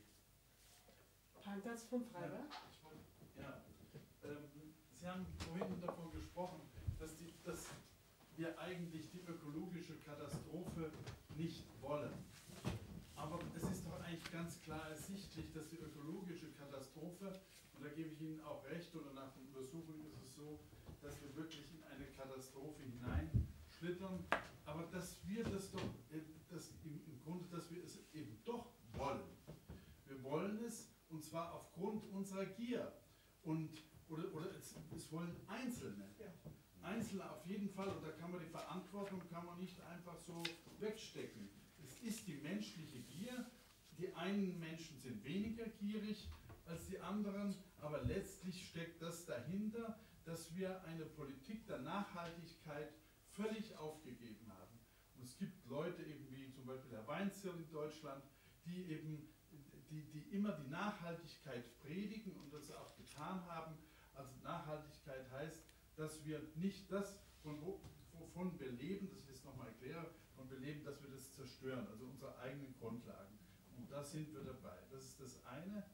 Pantas von Freiberg? Ja, ähm, Sie haben vorhin davon gesprochen, dass, die, dass wir eigentlich die ökologische Katastrophe nicht wollen. Aber es ist doch eigentlich ganz klar ersichtlich, dass die ökologische Katastrophe, und da gebe ich Ihnen auch recht, oder nach den Untersuchungen ist es so, dass wir wirklich in eine Katastrophe hineinschlittern, aber dass wir das doch, dass im, im Grunde, dass wir es eben doch wollen. Wir wollen es, und zwar aufgrund unserer Gier. Und, oder oder es, es wollen Einzelne. Einzelne auf jeden Fall, und da kann man die Verantwortung kann man nicht einfach so wegstecken. Es ist die menschliche Gier. Die einen Menschen sind weniger gierig als die anderen, aber letztlich steckt das dahinter, dass wir eine Politik der Nachhaltigkeit völlig aufgegeben haben. Und es gibt Leute eben wie zum Beispiel Herr Weinzierl in Deutschland, die eben die, die immer die Nachhaltigkeit predigen und das auch getan haben. Also Nachhaltigkeit heißt, dass wir nicht das, von wovon wir leben, das ich jetzt nochmal erkläre, von wir leben, dass wir das zerstören, also unsere eigenen Grundlagen. Und da sind wir dabei. Das ist das eine,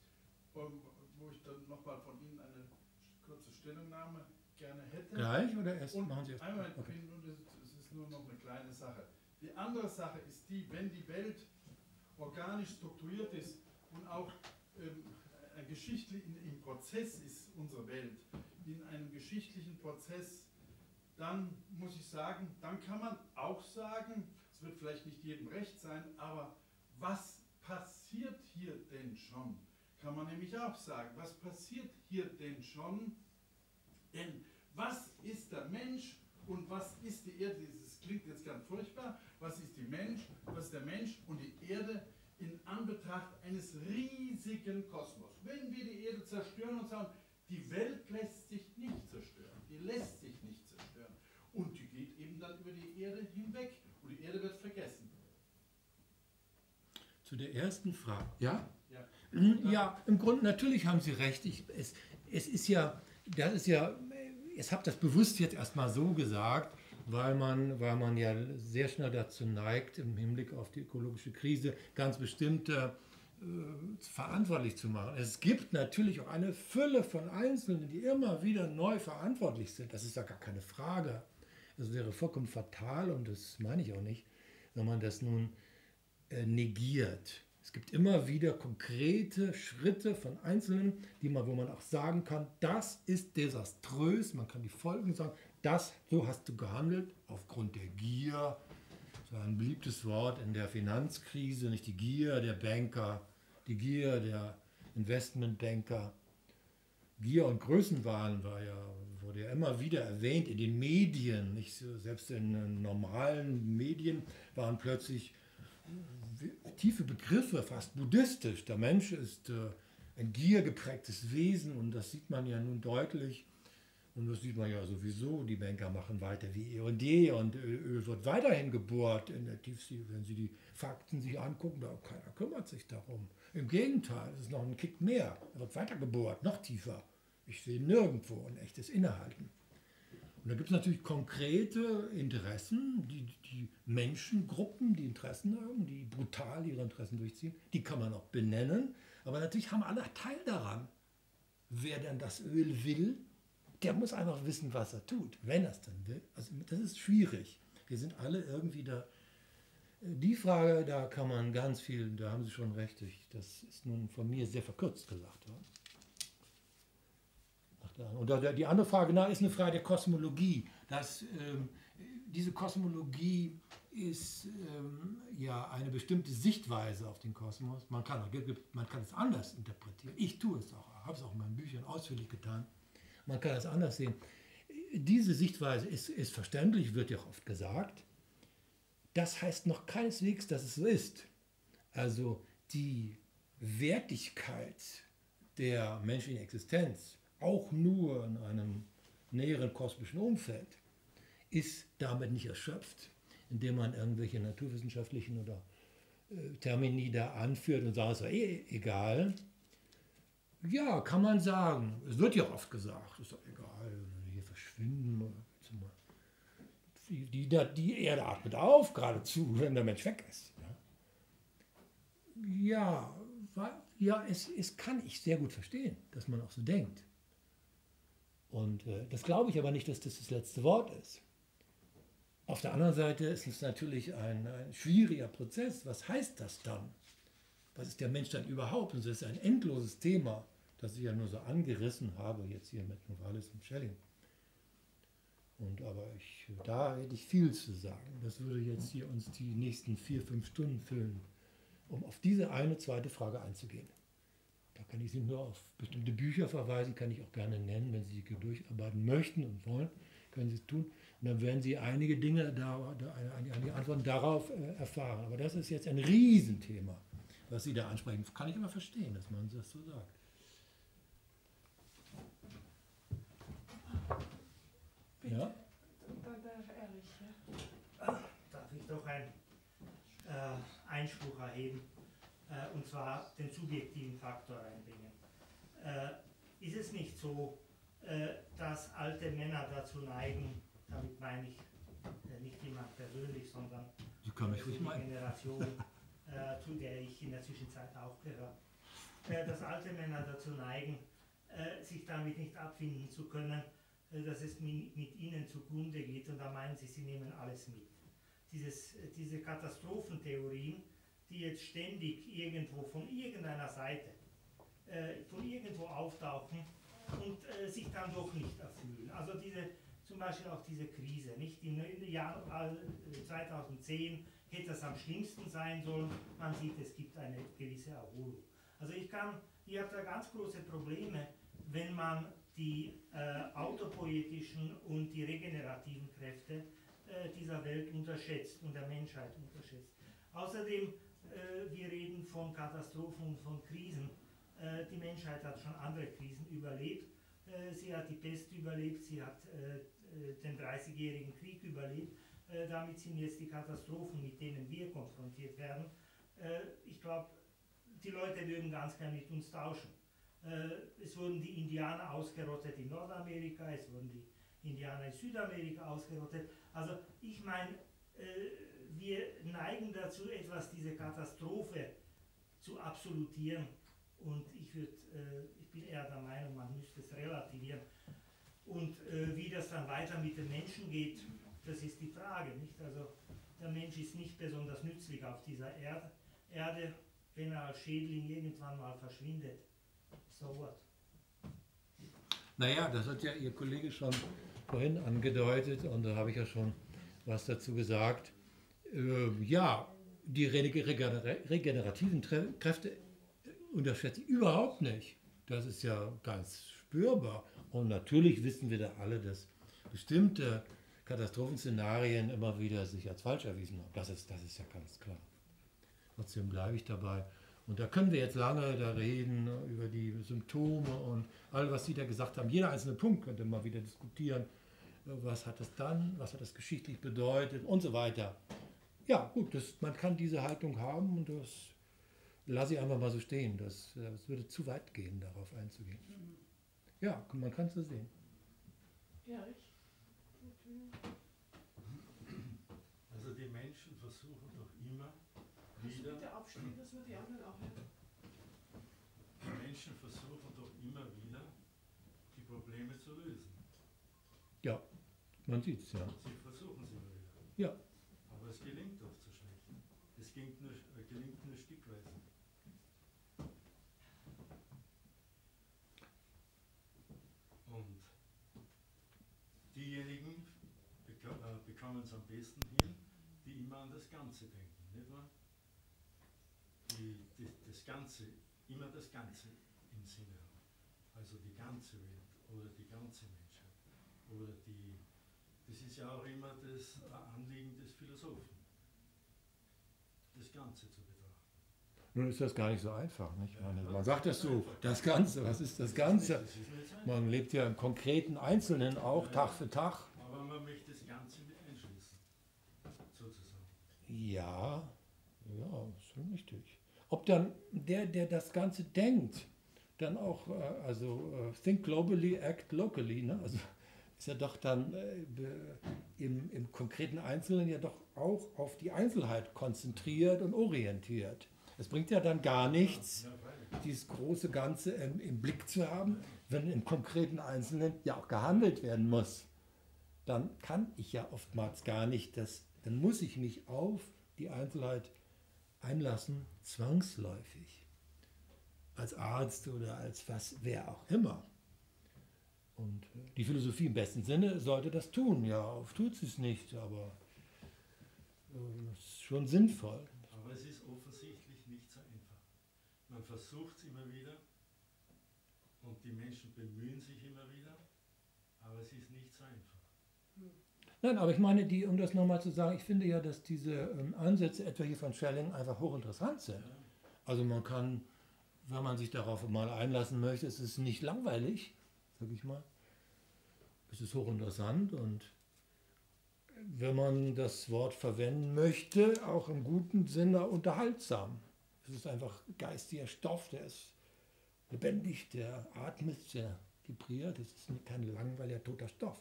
wo ich dann nochmal von Ihnen eine kurze Stellungnahme gerne hätte. Gleich oder erst? Und Machen Sie erst. einmal, Okay. es ist nur noch eine kleine Sache. Die andere Sache ist die, wenn die Welt organisch strukturiert ist und auch ähm, ein geschichtlich in, im Prozess ist, unsere Welt, in einem geschichtlichen Prozess, dann muss ich sagen, dann kann man auch sagen, es wird vielleicht nicht jedem recht sein, aber was passiert hier denn schon? Kann man nämlich auch sagen, was passiert hier denn schon? Denn was ist der Mensch und was ist die Erde? Das klingt jetzt ganz furchtbar. Was ist die Mensch? Was ist der Mensch und die Erde in Anbetracht eines riesigen Kosmos? Wenn wir die Erde zerstören und sagen, die Welt lässt sich nicht zerstören, die lässt sich nicht zerstören. Und die geht eben dann über die Erde hinweg und die Erde wird vergessen. Zu der ersten Frage. Ja? Ja, Ja, im Grunde natürlich haben Sie recht. Ich, es, es ist ja, das ist ja, ich habe das bewusst jetzt erstmal so gesagt, weil man, weil man ja sehr schnell dazu neigt, im Hinblick auf die ökologische Krise ganz bestimmte äh, verantwortlich zu machen. Es gibt natürlich auch eine Fülle von Einzelnen, die immer wieder neu verantwortlich sind. Das ist ja gar keine Frage. Es wäre vollkommen fatal, und das meine ich auch nicht, wenn man das nun äh, negiert. Es gibt immer wieder konkrete Schritte von Einzelnen, die man, wo man auch sagen kann, das ist desaströs, man kann die Folgen sagen, das, so hast du gehandelt, aufgrund der Gier. Das war ein beliebtes Wort in der Finanzkrise, nicht die Gier der Banker, die Gier der Investmentbanker. Gier und Größenwahn war ja, wurde ja immer wieder erwähnt in den Medien, nicht so, selbst in normalen Medien waren plötzlich tiefe Begriffe, fast buddhistisch. Der Mensch ist äh, ein giergeprägtes Wesen und das sieht man ja nun deutlich. Und das sieht man ja sowieso, die Banker machen weiter wie eh und je und Öl wird weiterhin gebohrt in der Tiefsee. Wenn Sie die Fakten sich angucken, da keiner kümmert sich darum. Im Gegenteil, es ist noch ein Kick mehr. Er wird weiter gebohrt, noch tiefer. Ich sehe nirgendwo ein echtes Innehalten. Und da gibt es natürlich konkrete Interessen, die, die Menschengruppen, die Interessen haben, die brutal ihre Interessen durchziehen. Die kann man auch benennen. Aber natürlich haben alle Teil daran. Wer denn das Öl will, der muss einfach wissen, was er tut, wenn er es dann will. Also das ist schwierig. Wir sind alle irgendwie da. Die Frage, da kann man ganz viel, da haben Sie schon recht, das ist nun von mir sehr verkürzt gesagt worden. Und die andere Frage na, ist eine Frage der Kosmologie. Das, ähm, diese Kosmologie ist ähm, ja eine bestimmte Sichtweise auf den Kosmos. Man kann, man kann es anders interpretieren. Ich tue es auch, habe es auch in meinen Büchern ausführlich getan. Man kann es anders sehen. diese Sichtweise ist, ist verständlich, wird ja auch oft gesagt. Das heißt noch keineswegs, dass es so ist. Also die Wertigkeit der menschlichen Existenz, auch nur in einem näheren kosmischen Umfeld, ist damit nicht erschöpft, indem man irgendwelche naturwissenschaftlichen oder äh, Termini da anführt und sagt, es ist eh egal. Ja, kann man sagen. Es wird ja oft gesagt, es ist doch egal, wenn wir hier verschwinden. Die, die, die Erde atmet auf, geradezu, wenn der Mensch weg ist. Ja, ja, ja es, es kann ich sehr gut verstehen, dass man auch so denkt. Und äh, das glaube ich aber nicht, dass das das letzte Wort ist. Auf der anderen Seite ist es natürlich ein, ein schwieriger Prozess. Was heißt das dann? Was ist der Mensch dann überhaupt? Und das ist ein endloses Thema, das ich ja nur so angerissen habe, jetzt hier mit Novalis und Schelling. Und aber ich, da hätte ich viel zu sagen. Das würde jetzt hier uns die nächsten vier, fünf Stunden füllen, um auf diese eine zweite Frage einzugehen. Da kann ich Sie nur auf bestimmte Bücher verweisen, kann ich auch gerne nennen, wenn Sie die durcharbeiten möchten und wollen, können Sie es tun. Und dann werden Sie einige Dinge, da, da, einige Antworten darauf äh, erfahren. Aber das ist jetzt ein Riesenthema, was Sie da ansprechen. Kann ich immer verstehen, dass man das so sagt. Bitte. Ja? Dann der Erich. Ja. Darf ich doch einen äh, Einspruch erheben, äh, und zwar den subjektiven Faktor einbringen. Äh, ist es nicht so, äh, dass alte Männer dazu neigen, damit meine ich äh, nicht jemand persönlich, sondern Sie können mich also ruhig die meinen. Generation, äh, zu der ich in der Zwischenzeit auch gehöre, äh, dass alte Männer dazu neigen, äh, sich damit nicht abfinden zu können, dass es mit ihnen zugrunde geht, und da meinen sie, sie nehmen alles mit. Dieses, diese Katastrophentheorien, die jetzt ständig irgendwo von irgendeiner Seite, äh, von irgendwo auftauchen und äh, sich dann doch nicht erfüllen. Also diese, zum Beispiel auch diese Krise, nicht? Im Jahr zweitausendzehn hätte es am schlimmsten sein sollen, man sieht, es gibt eine gewisse Erholung. Also ich kann, ich habe da ganz große Probleme, wenn man die äh, autopoetischen und die regenerativen Kräfte äh, dieser Welt unterschätzt und der Menschheit unterschätzt. Außerdem, äh, wir reden von Katastrophen und von Krisen. Äh, die Menschheit hat schon andere Krisen überlebt. Äh, sie hat die Pest überlebt, sie hat äh, den dreißigjährigen Krieg überlebt. Äh, damit sind jetzt die Katastrophen, mit denen wir konfrontiert werden. Äh, ich glaube, die Leute würden ganz gern mit uns tauschen. Es wurden die Indianer ausgerottet in Nordamerika, es wurden die Indianer in Südamerika ausgerottet. Also ich meine, wir neigen dazu, etwas diese Katastrophe zu absolutieren, und ich, würd, ich bin eher der Meinung, man müsste es relativieren. Und wie das dann weiter mit den Menschen geht, das ist die Frage, nicht? Also der Mensch ist nicht besonders nützlich auf dieser Erde, Erde wenn er als Schädling irgendwann mal verschwindet. So what? Naja, das hat ja Ihr Kollege schon vorhin angedeutet, und da habe ich ja schon was dazu gesagt. Äh, ja, die regenerativen Kräfte unterschätze ich überhaupt nicht. Das ist ja ganz spürbar. Und natürlich wissen wir da alle, dass bestimmte Katastrophenszenarien immer wieder sich als falsch erwiesen haben. Das ist, das ist ja ganz klar. Trotzdem bleibe ich dabei. Und da können wir jetzt lange da reden über die Symptome und all, was Sie da gesagt haben. Jeder einzelne Punkt könnte man wieder diskutieren. Was hat das dann, was hat das geschichtlich bedeutet und so weiter. Ja, gut, das, man kann diese Haltung haben, und das lasse ich einfach mal so stehen. Das, das würde zu weit gehen, darauf einzugehen. Ja, man kann es so sehen. Ja, ich. Also die Menschen versuchen doch immer Kannst du wieder, bitte aufstehen, dass wir die anderen auch hören? die Menschen versuchen doch immer wieder, die Probleme zu lösen. Ja, man sieht es, ja. Sie versuchen es immer wieder. Ja. Aber es gelingt oft zu schlecht. Es gelingt nur, äh, gelingt nur stückweise. Und diejenigen beka äh, bekommen es am besten hin, die immer an das Ganze denken, nicht wahr? Die, die das Ganze, immer das Ganze im Sinne haben. Also die ganze Welt oder die ganze Menschheit. Oder die, das ist ja auch immer das Anliegen des Philosophen, das Ganze zu betrachten. Nun ist das gar nicht so einfach. Nicht? Man, man sagt das so, das Ganze, was ist das Ganze? Man lebt ja im konkreten Einzelnen auch, Tag für Tag. Aber man möchte das Ganze mit einschließen, sozusagen. Ja, ja, ist schon richtig. Ob dann der, der das Ganze denkt, dann auch, äh, also äh, think globally, act locally, ne? Also ist ja doch dann äh, im, im konkreten Einzelnen ja doch auch auf die Einzelheit konzentriert und orientiert. Es bringt ja dann gar nichts, dieses große Ganze im, im Blick zu haben, wenn im konkreten Einzelnen ja auch gehandelt werden muss. Dann kann ich ja oftmals gar nicht, das, dann muss ich mich auf die Einzelheit einlassen, zwangsläufig. Als Arzt oder als was, wer auch immer. Und die Philosophie im besten Sinne sollte das tun. Ja, oft tut sie es nicht, aber äh, es ist schon sinnvoll. Aber es ist offensichtlich nicht so einfach. Man versucht es immer wieder und die Menschen bemühen sich immer wieder, aber es ist nicht so einfach. Nein, aber ich meine, die, um das nochmal zu sagen, ich finde ja, dass diese ähm, Ansätze, etwa hier von Schelling, einfach hochinteressant sind. Ja. Also man kann, wenn man sich darauf mal einlassen möchte, es ist nicht langweilig, sag ich mal. Es ist hochinteressant und wenn man das Wort verwenden möchte, auch im guten Sinne unterhaltsam. Es ist einfach geistiger Stoff, der ist lebendig, der atmet, der vibriert. Es ist kein langweiliger, toter Stoff.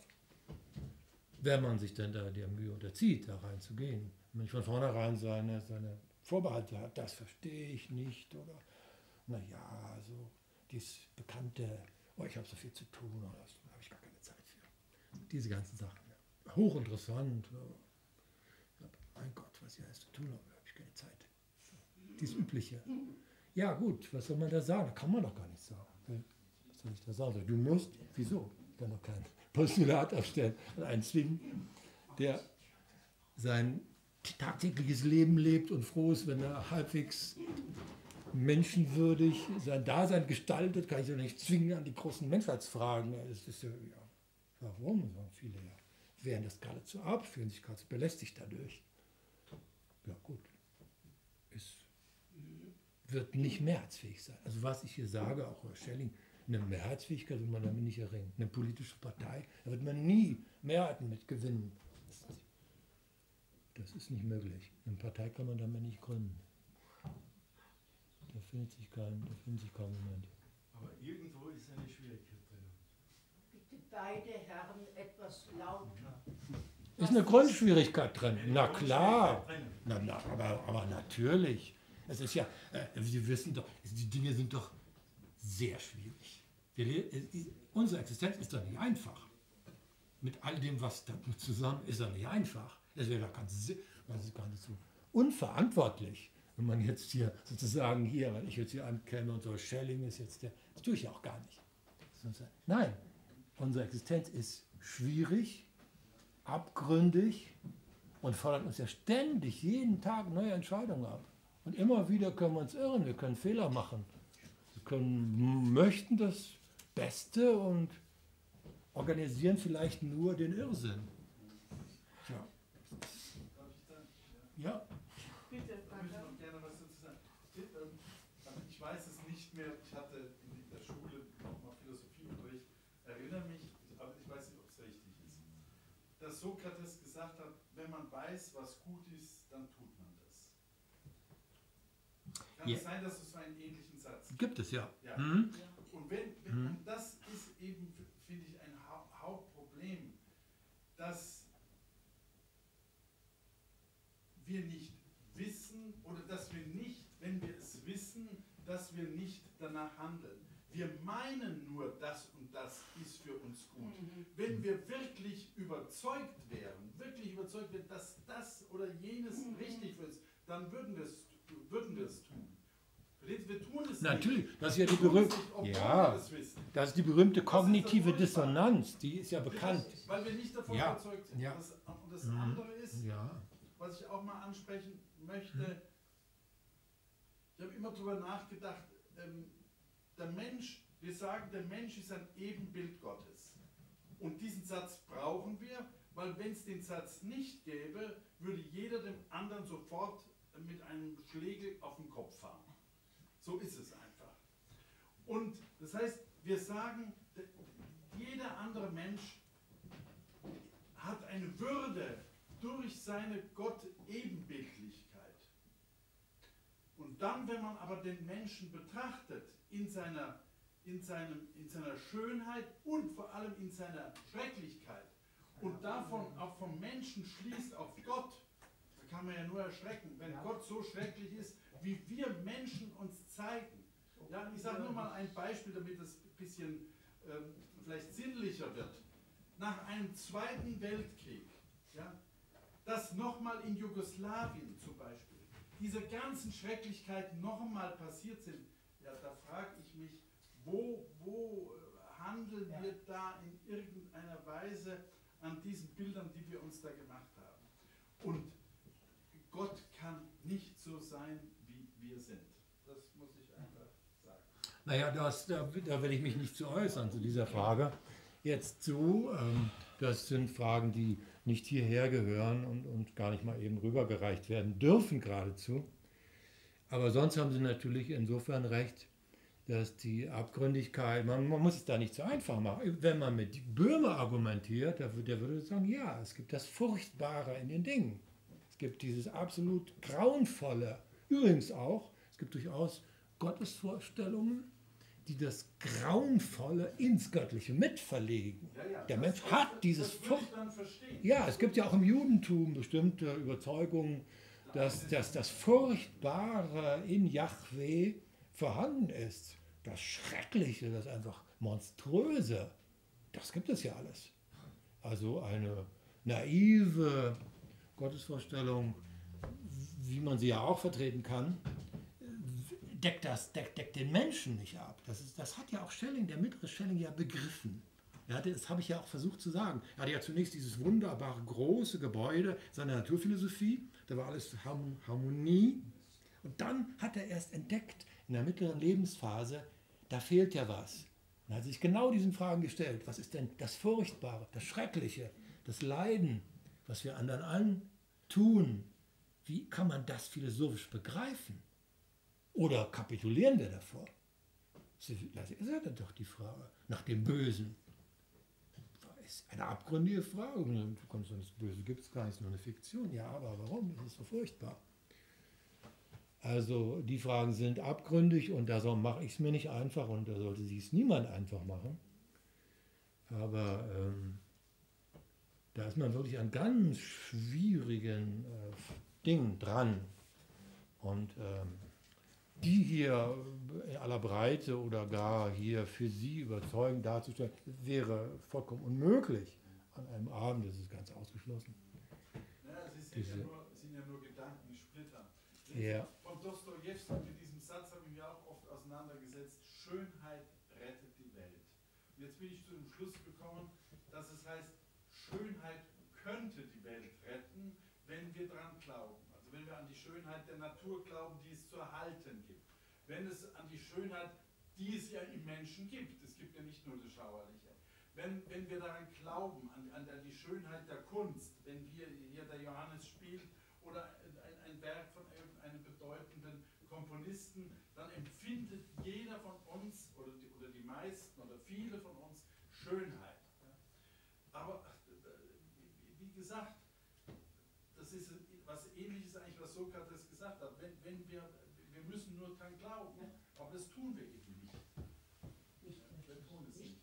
Wenn man sich denn da der Mühe unterzieht, da reinzugehen. Wenn ich von vornherein seine, seine Vorbehalte hat, das verstehe ich nicht oder naja, also dieses bekannte, oh, ich habe so viel zu tun, oder das habe ich gar keine Zeit für. Diese ganzen Sachen. Ja. Hochinteressant. Ja. Mein Gott, was hier alles zu tun habe, habe ich keine Zeit. Dies Übliche. Ja gut, was soll man da sagen? Kann man doch gar nicht sagen. Was soll ich da sagen? Du musst, wieso? Ich kann doch kein Postulat aufstellen und einen zwingen, der sein tagtägliches Leben lebt und froh ist, wenn er halbwegs menschenwürdig sein Dasein gestaltet, kann ich doch nicht zwingen an die großen Menschheitsfragen. Das ist ja, ja, warum, sagen viele ja. Wehren das geradezu ab, fühlen sich geradezu belästigt dadurch. Ja gut, es wird nicht mehrheitsfähig sein. Also was ich hier sage, auch über Schelling, eine Mehrheitsfähigkeit wird man damit nicht erringen. Eine politische Partei, da wird man nie Mehrheiten mit gewinnen. Das, das ist nicht möglich. Eine Partei kann man damit nicht gründen. Da findet sich kein, da findet sich kein Moment. Aber irgendwo ist eine Schwierigkeit drin. Bitte beide Herren etwas lauter. Ist eine Grundschwierigkeit drin. Na klar. Na, na, aber, aber natürlich. Es ist ja, äh, Sie wissen doch, die Dinge sind doch sehr schwierig. Wir, unsere Existenz ist doch nicht einfach. Mit all dem, was da zusammen ist, doch nicht einfach. Das wäre doch ganz, das ist gar nicht so unverantwortlich. Wenn man jetzt hier sozusagen hier, wenn ich jetzt hier ankäme und so, Schelling ist jetzt der, das tue ich ja auch gar nicht. Nein, unsere Existenz ist schwierig, abgründig und fordert uns ja ständig, jeden Tag neue Entscheidungen ab. Und immer wieder können wir uns irren, wir können Fehler machen. Wir können, möchten das Beste und organisieren vielleicht nur den Irrsinn. Tja. Darf ich da? Ja. Bitte, Ich möchte noch gerne was dazu sagen. Ich weiß es nicht mehr, ich hatte in der Schule nochmal Philosophieunterricht, erinnere mich, aber ich weiß nicht, ob es richtig ist, dass Sokrates gesagt hat, wenn man weiß, was gut ist, dann tut man das. Kann Ja. es sein, dass es so einen ähnlichen Satz gibt? Gibt es, ja. Ja. Mhm. Und wenn, wenn Mhm. und das ist eben, finde ich, ein Hau- Hauptproblem, dass wir nicht wissen oder dass wir nicht, wenn wir es wissen, dass wir nicht danach handeln. Wir meinen nur, das und das ist für uns gut. Wenn wir wirklich überzeugt wären, wirklich überzeugt wären, dass das oder jenes richtig für uns, dann würden wir es, würden wir es tun. Wir tun es Natürlich, nicht. das ist ja die Wir tun es berühmte, nicht, obwohl ja, wir es wissen. das ist die berühmte Das ist kognitive das Dissonanz, die ist ja bekannt. Weil wir nicht davon Ja, überzeugt sind. ja. Das, und das Mhm. andere ist, Ja. was ich auch mal ansprechen möchte, Mhm. ich habe immer darüber nachgedacht, ähm, der Mensch, wir sagen, der Mensch ist ein Ebenbild Gottes. Und diesen Satz brauchen wir, weil wenn es den Satz nicht gäbe, würde jeder dem anderen sofort mit einem Schlägel auf den Kopf fahren. So ist es einfach. Und das heißt, wir sagen, jeder andere Mensch hat eine Würde durch seine Gott-Ebenbildlichkeit. Und dann, wenn man aber den Menschen betrachtet in seiner, in, seinem, in seiner Schönheit und vor allem in seiner Schrecklichkeit und davon auch vom Menschen schließt auf Gott, da kann man ja nur erschrecken, wenn Gott so schrecklich ist, wie wir Menschen uns zeigen. Ja, ich sage nur mal ein Beispiel, damit es ein bisschen ähm, vielleicht sinnlicher wird. Nach einem Zweiten Weltkrieg, ja, das nochmal in Jugoslawien zum Beispiel, diese ganzen Schrecklichkeiten nochmal passiert sind, ja, da frage ich mich, wo, wo handeln ja. wir da in irgendeiner Weise an diesen Bildern, die wir uns da gemacht haben? Und Gott kann nicht so sein, wie wir sind. Das muss ich einfach sagen. Naja, das, da, da will ich mich nicht zu äußern zu dieser Frage. Jetzt zu, ähm, das sind Fragen, die nicht hierher gehören und, und gar nicht mal eben rübergereicht werden dürfen geradezu. Aber sonst haben Sie natürlich insofern recht, dass die Abgründigkeit, man, man muss es da nicht so einfach machen. Wenn man mit Böhme argumentiert, der, der würde sagen, ja, es gibt das Furchtbare in den Dingen. Es gibt dieses absolut Grauenvolle. Übrigens auch, es gibt durchaus Gottesvorstellungen, die das Grauenvolle ins Göttliche mitverlegen. Ja, ja, der das, Mensch das, hat dieses Furchtbare. Ja, es gibt ja auch im Judentum bestimmte Überzeugungen, dass, dass das Furchtbare in Jahwe vorhanden ist. Das Schreckliche, das einfach Monströse, das gibt es ja alles. Also eine naive Gottesvorstellung, wie man sie ja auch vertreten kann, deckt, das, deckt, deckt den Menschen nicht ab. Das, ist, das hat ja auch Schelling, der mittlere Schelling, ja begriffen. Er hatte, das habe ich ja auch versucht zu sagen. Er hatte ja zunächst dieses wunderbare große Gebäude seiner Naturphilosophie, da war alles Harmonie. Und dann hat er erst entdeckt, in der mittleren Lebensphase, da fehlt ja was. Und er hat sich genau diesen Fragen gestellt. Was ist denn das Furchtbare, das Schreckliche, das Leiden, was wir anderen antun? Wie kann man das philosophisch begreifen? Oder kapitulieren wir davor? Das ist ja doch die Frage nach dem Bösen. Das ist eine abgründige Frage. Du kannst sagen, das Böse gibt es gar nicht, es ist nur eine Fiktion. Ja, aber warum? Das ist so furchtbar. Also die Fragen sind abgründig und da mache ich es mir nicht einfach und da sollte sich es niemand einfach machen. Aber ähm, da ist man wirklich an ganz schwierigen äh, Dingen dran. Und ähm, die hier in aller Breite oder gar hier für Sie überzeugend darzustellen, wäre vollkommen unmöglich an einem Abend, das ist ganz ausgeschlossen. Ja, es sind, ja nur, sind ja nur Gedankensplitter. Ja. Von Dostojewski mit diesem Satz habe ich mich auch oft auseinandergesetzt, Schönheit rettet die Welt. Und jetzt bin ich zu dem Schluss gekommen, dass es heißt, Schönheit könnte die Welt retten, wenn wir dran glauben. Also wenn wir an die Schönheit der Natur glauben, die es zu erhalten gibt. Wenn es an die Schönheit, die es ja im Menschen gibt, es gibt ja nicht nur das Schauerliche. Wenn, wenn wir daran glauben, an, an die Schönheit der Kunst, wenn wir hier der Johannes spielt oder ein, ein Werk von einem bedeutenden Komponisten, dann empfindet jeder von uns oder die, oder die meisten oder viele von uns Schönheit. Aber wie gesagt, das ist was Ähnliches eigentlich, was Sokrates gesagt hat. Wenn, wenn wir, wir müssen nur dran glauben, aber das tun wir eben nicht. Wir tun es nicht.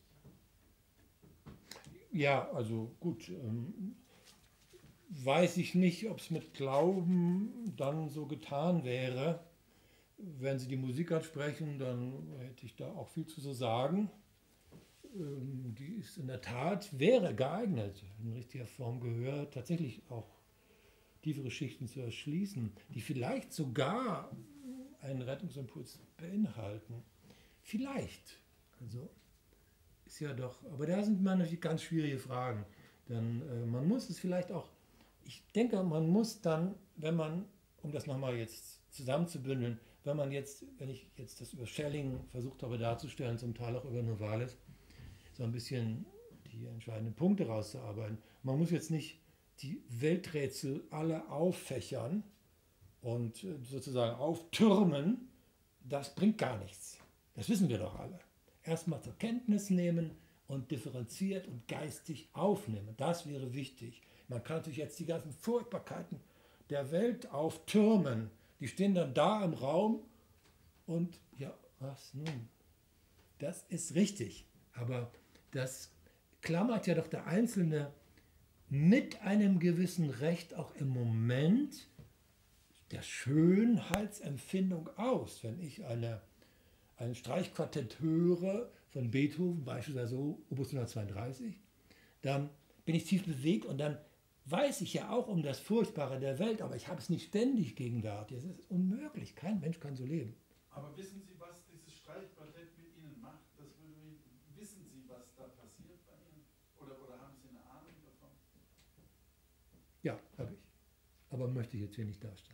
Ja, also gut. Ähm, weiß ich nicht, ob es mit Glauben dann so getan wäre. Wenn Sie die Musik ansprechen, dann hätte ich da auch viel zu so sagen. Ähm, die ist in der Tat, wäre geeignet, in richtiger Form gehört, tatsächlich auch tiefere Schichten zu erschließen, die vielleicht sogar einen Rettungsimpuls beinhalten. Vielleicht. Also ist ja doch, aber da sind man natürlich ganz schwierige Fragen. Denn äh, man muss es vielleicht auch, ich denke, man muss dann, wenn man, um das nochmal jetzt zusammenzubündeln, wenn man jetzt, wenn ich jetzt das über Schelling versucht habe darzustellen, zum Teil auch über Novalis, so ein bisschen die die entscheidenden Punkte rauszuarbeiten. Man muss jetzt nicht die Welträtsel alle auffächern und sozusagen auftürmen. Das bringt gar nichts. Das wissen wir doch alle. Erstmal zur Kenntnis nehmen und differenziert und geistig aufnehmen. Das wäre wichtig. Man kann natürlich jetzt die ganzen Furchtbarkeiten der Welt auftürmen. Die stehen dann da im Raum und ja, was nun? Das ist richtig. Aber das klammert ja doch der Einzelne mit einem gewissen Recht auch im Moment der Schönheitsempfindung aus. Wenn ich eine, ein Streichquartett höre von Beethoven, beispielsweise Opus hundertzweiunddreißig, dann bin ich tief bewegt und dann weiß ich ja auch um das Furchtbare der Welt, aber ich habe es nicht ständig gegenwärtig. Das ist unmöglich. Kein Mensch kann so leben. Aber wissen Sie, was dieses Streichquartett mit Ihnen macht? Das würde mich, wissen Sie, was da passiert bei Ihnen? Oder, oder haben Sie eine Ahnung davon? Ja, habe ich. Aber möchte ich jetzt hier nicht darstellen.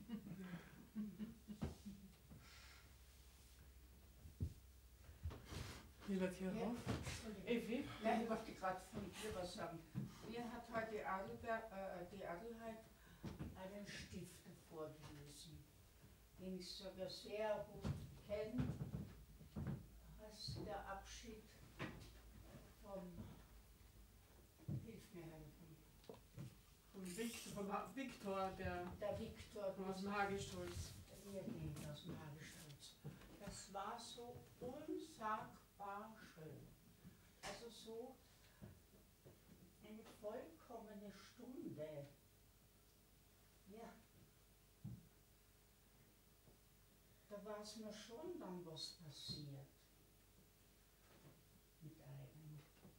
Lieber Kirchhoff. Evi? Nein, ich möchte gerade von dir was sagen. Mir hat heute Adelberg, äh, die Adelheid einen Stifter vorgelesen, den ich sogar sehr gut kenne. Das ist der Abschied vom, hilf mir helfen, Von Victor, von Victor der der Viktor aus dem Hagestolz. Irgendjemand aus dem Hagestolz. Das war so unsagbar schön. Also so eine vollkommene Stunde. Ja. Da war es mir schon dann was passiert. Mit einem.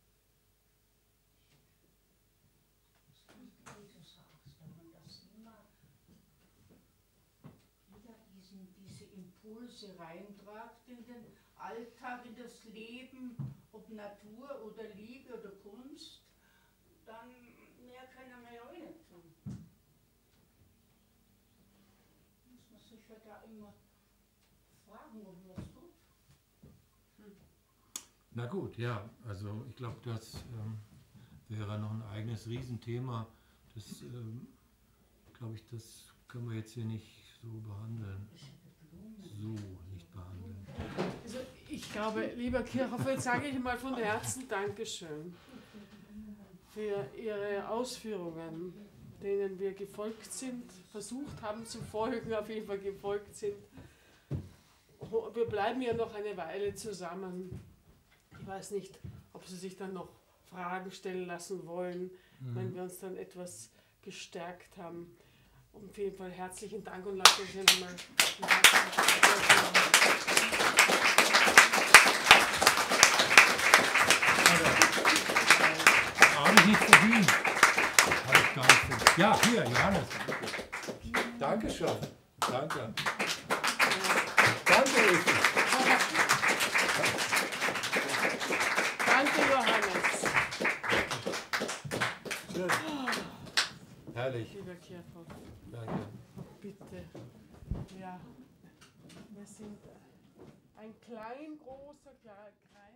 Das ist nicht, wie du sagst, wenn man das immer wieder diesen, diese Impulse reintragt in den Alltag, in das Leben, ob Natur oder Liebe oder Kunst, dann mehr können wir ja auch nicht tun. Muss man sich ja da immer fragen, ob man es tut. Na gut, ja, also ich glaube, das ähm, wäre noch ein eigenes Riesenthema. Das, ähm, glaube ich, das können wir jetzt hier nicht so behandeln. So nicht behandeln. Also ich glaube, lieber Kirchhoff, jetzt sage ich mal von Herzen Dankeschön für Ihre Ausführungen, denen wir gefolgt sind, versucht haben zu folgen, auf jeden Fall gefolgt sind. Wir bleiben ja noch eine Weile zusammen. Ich weiß nicht, ob Sie sich dann noch Fragen stellen lassen wollen, mhm. wenn wir uns dann etwas gestärkt haben. Auf jeden Fall herzlichen Dank und lasst uns jetzt mal Habe ich nicht verdient. Habe ich gar nicht verdient. Ja, hier, Johannes. Dankeschön. Danke. Danke, Evi. Danke, Johannes. Schön. Herrlich. Lieber Kirchhoff. Danke. Bitte. Ja, wir sind ein klein, großer Kreis.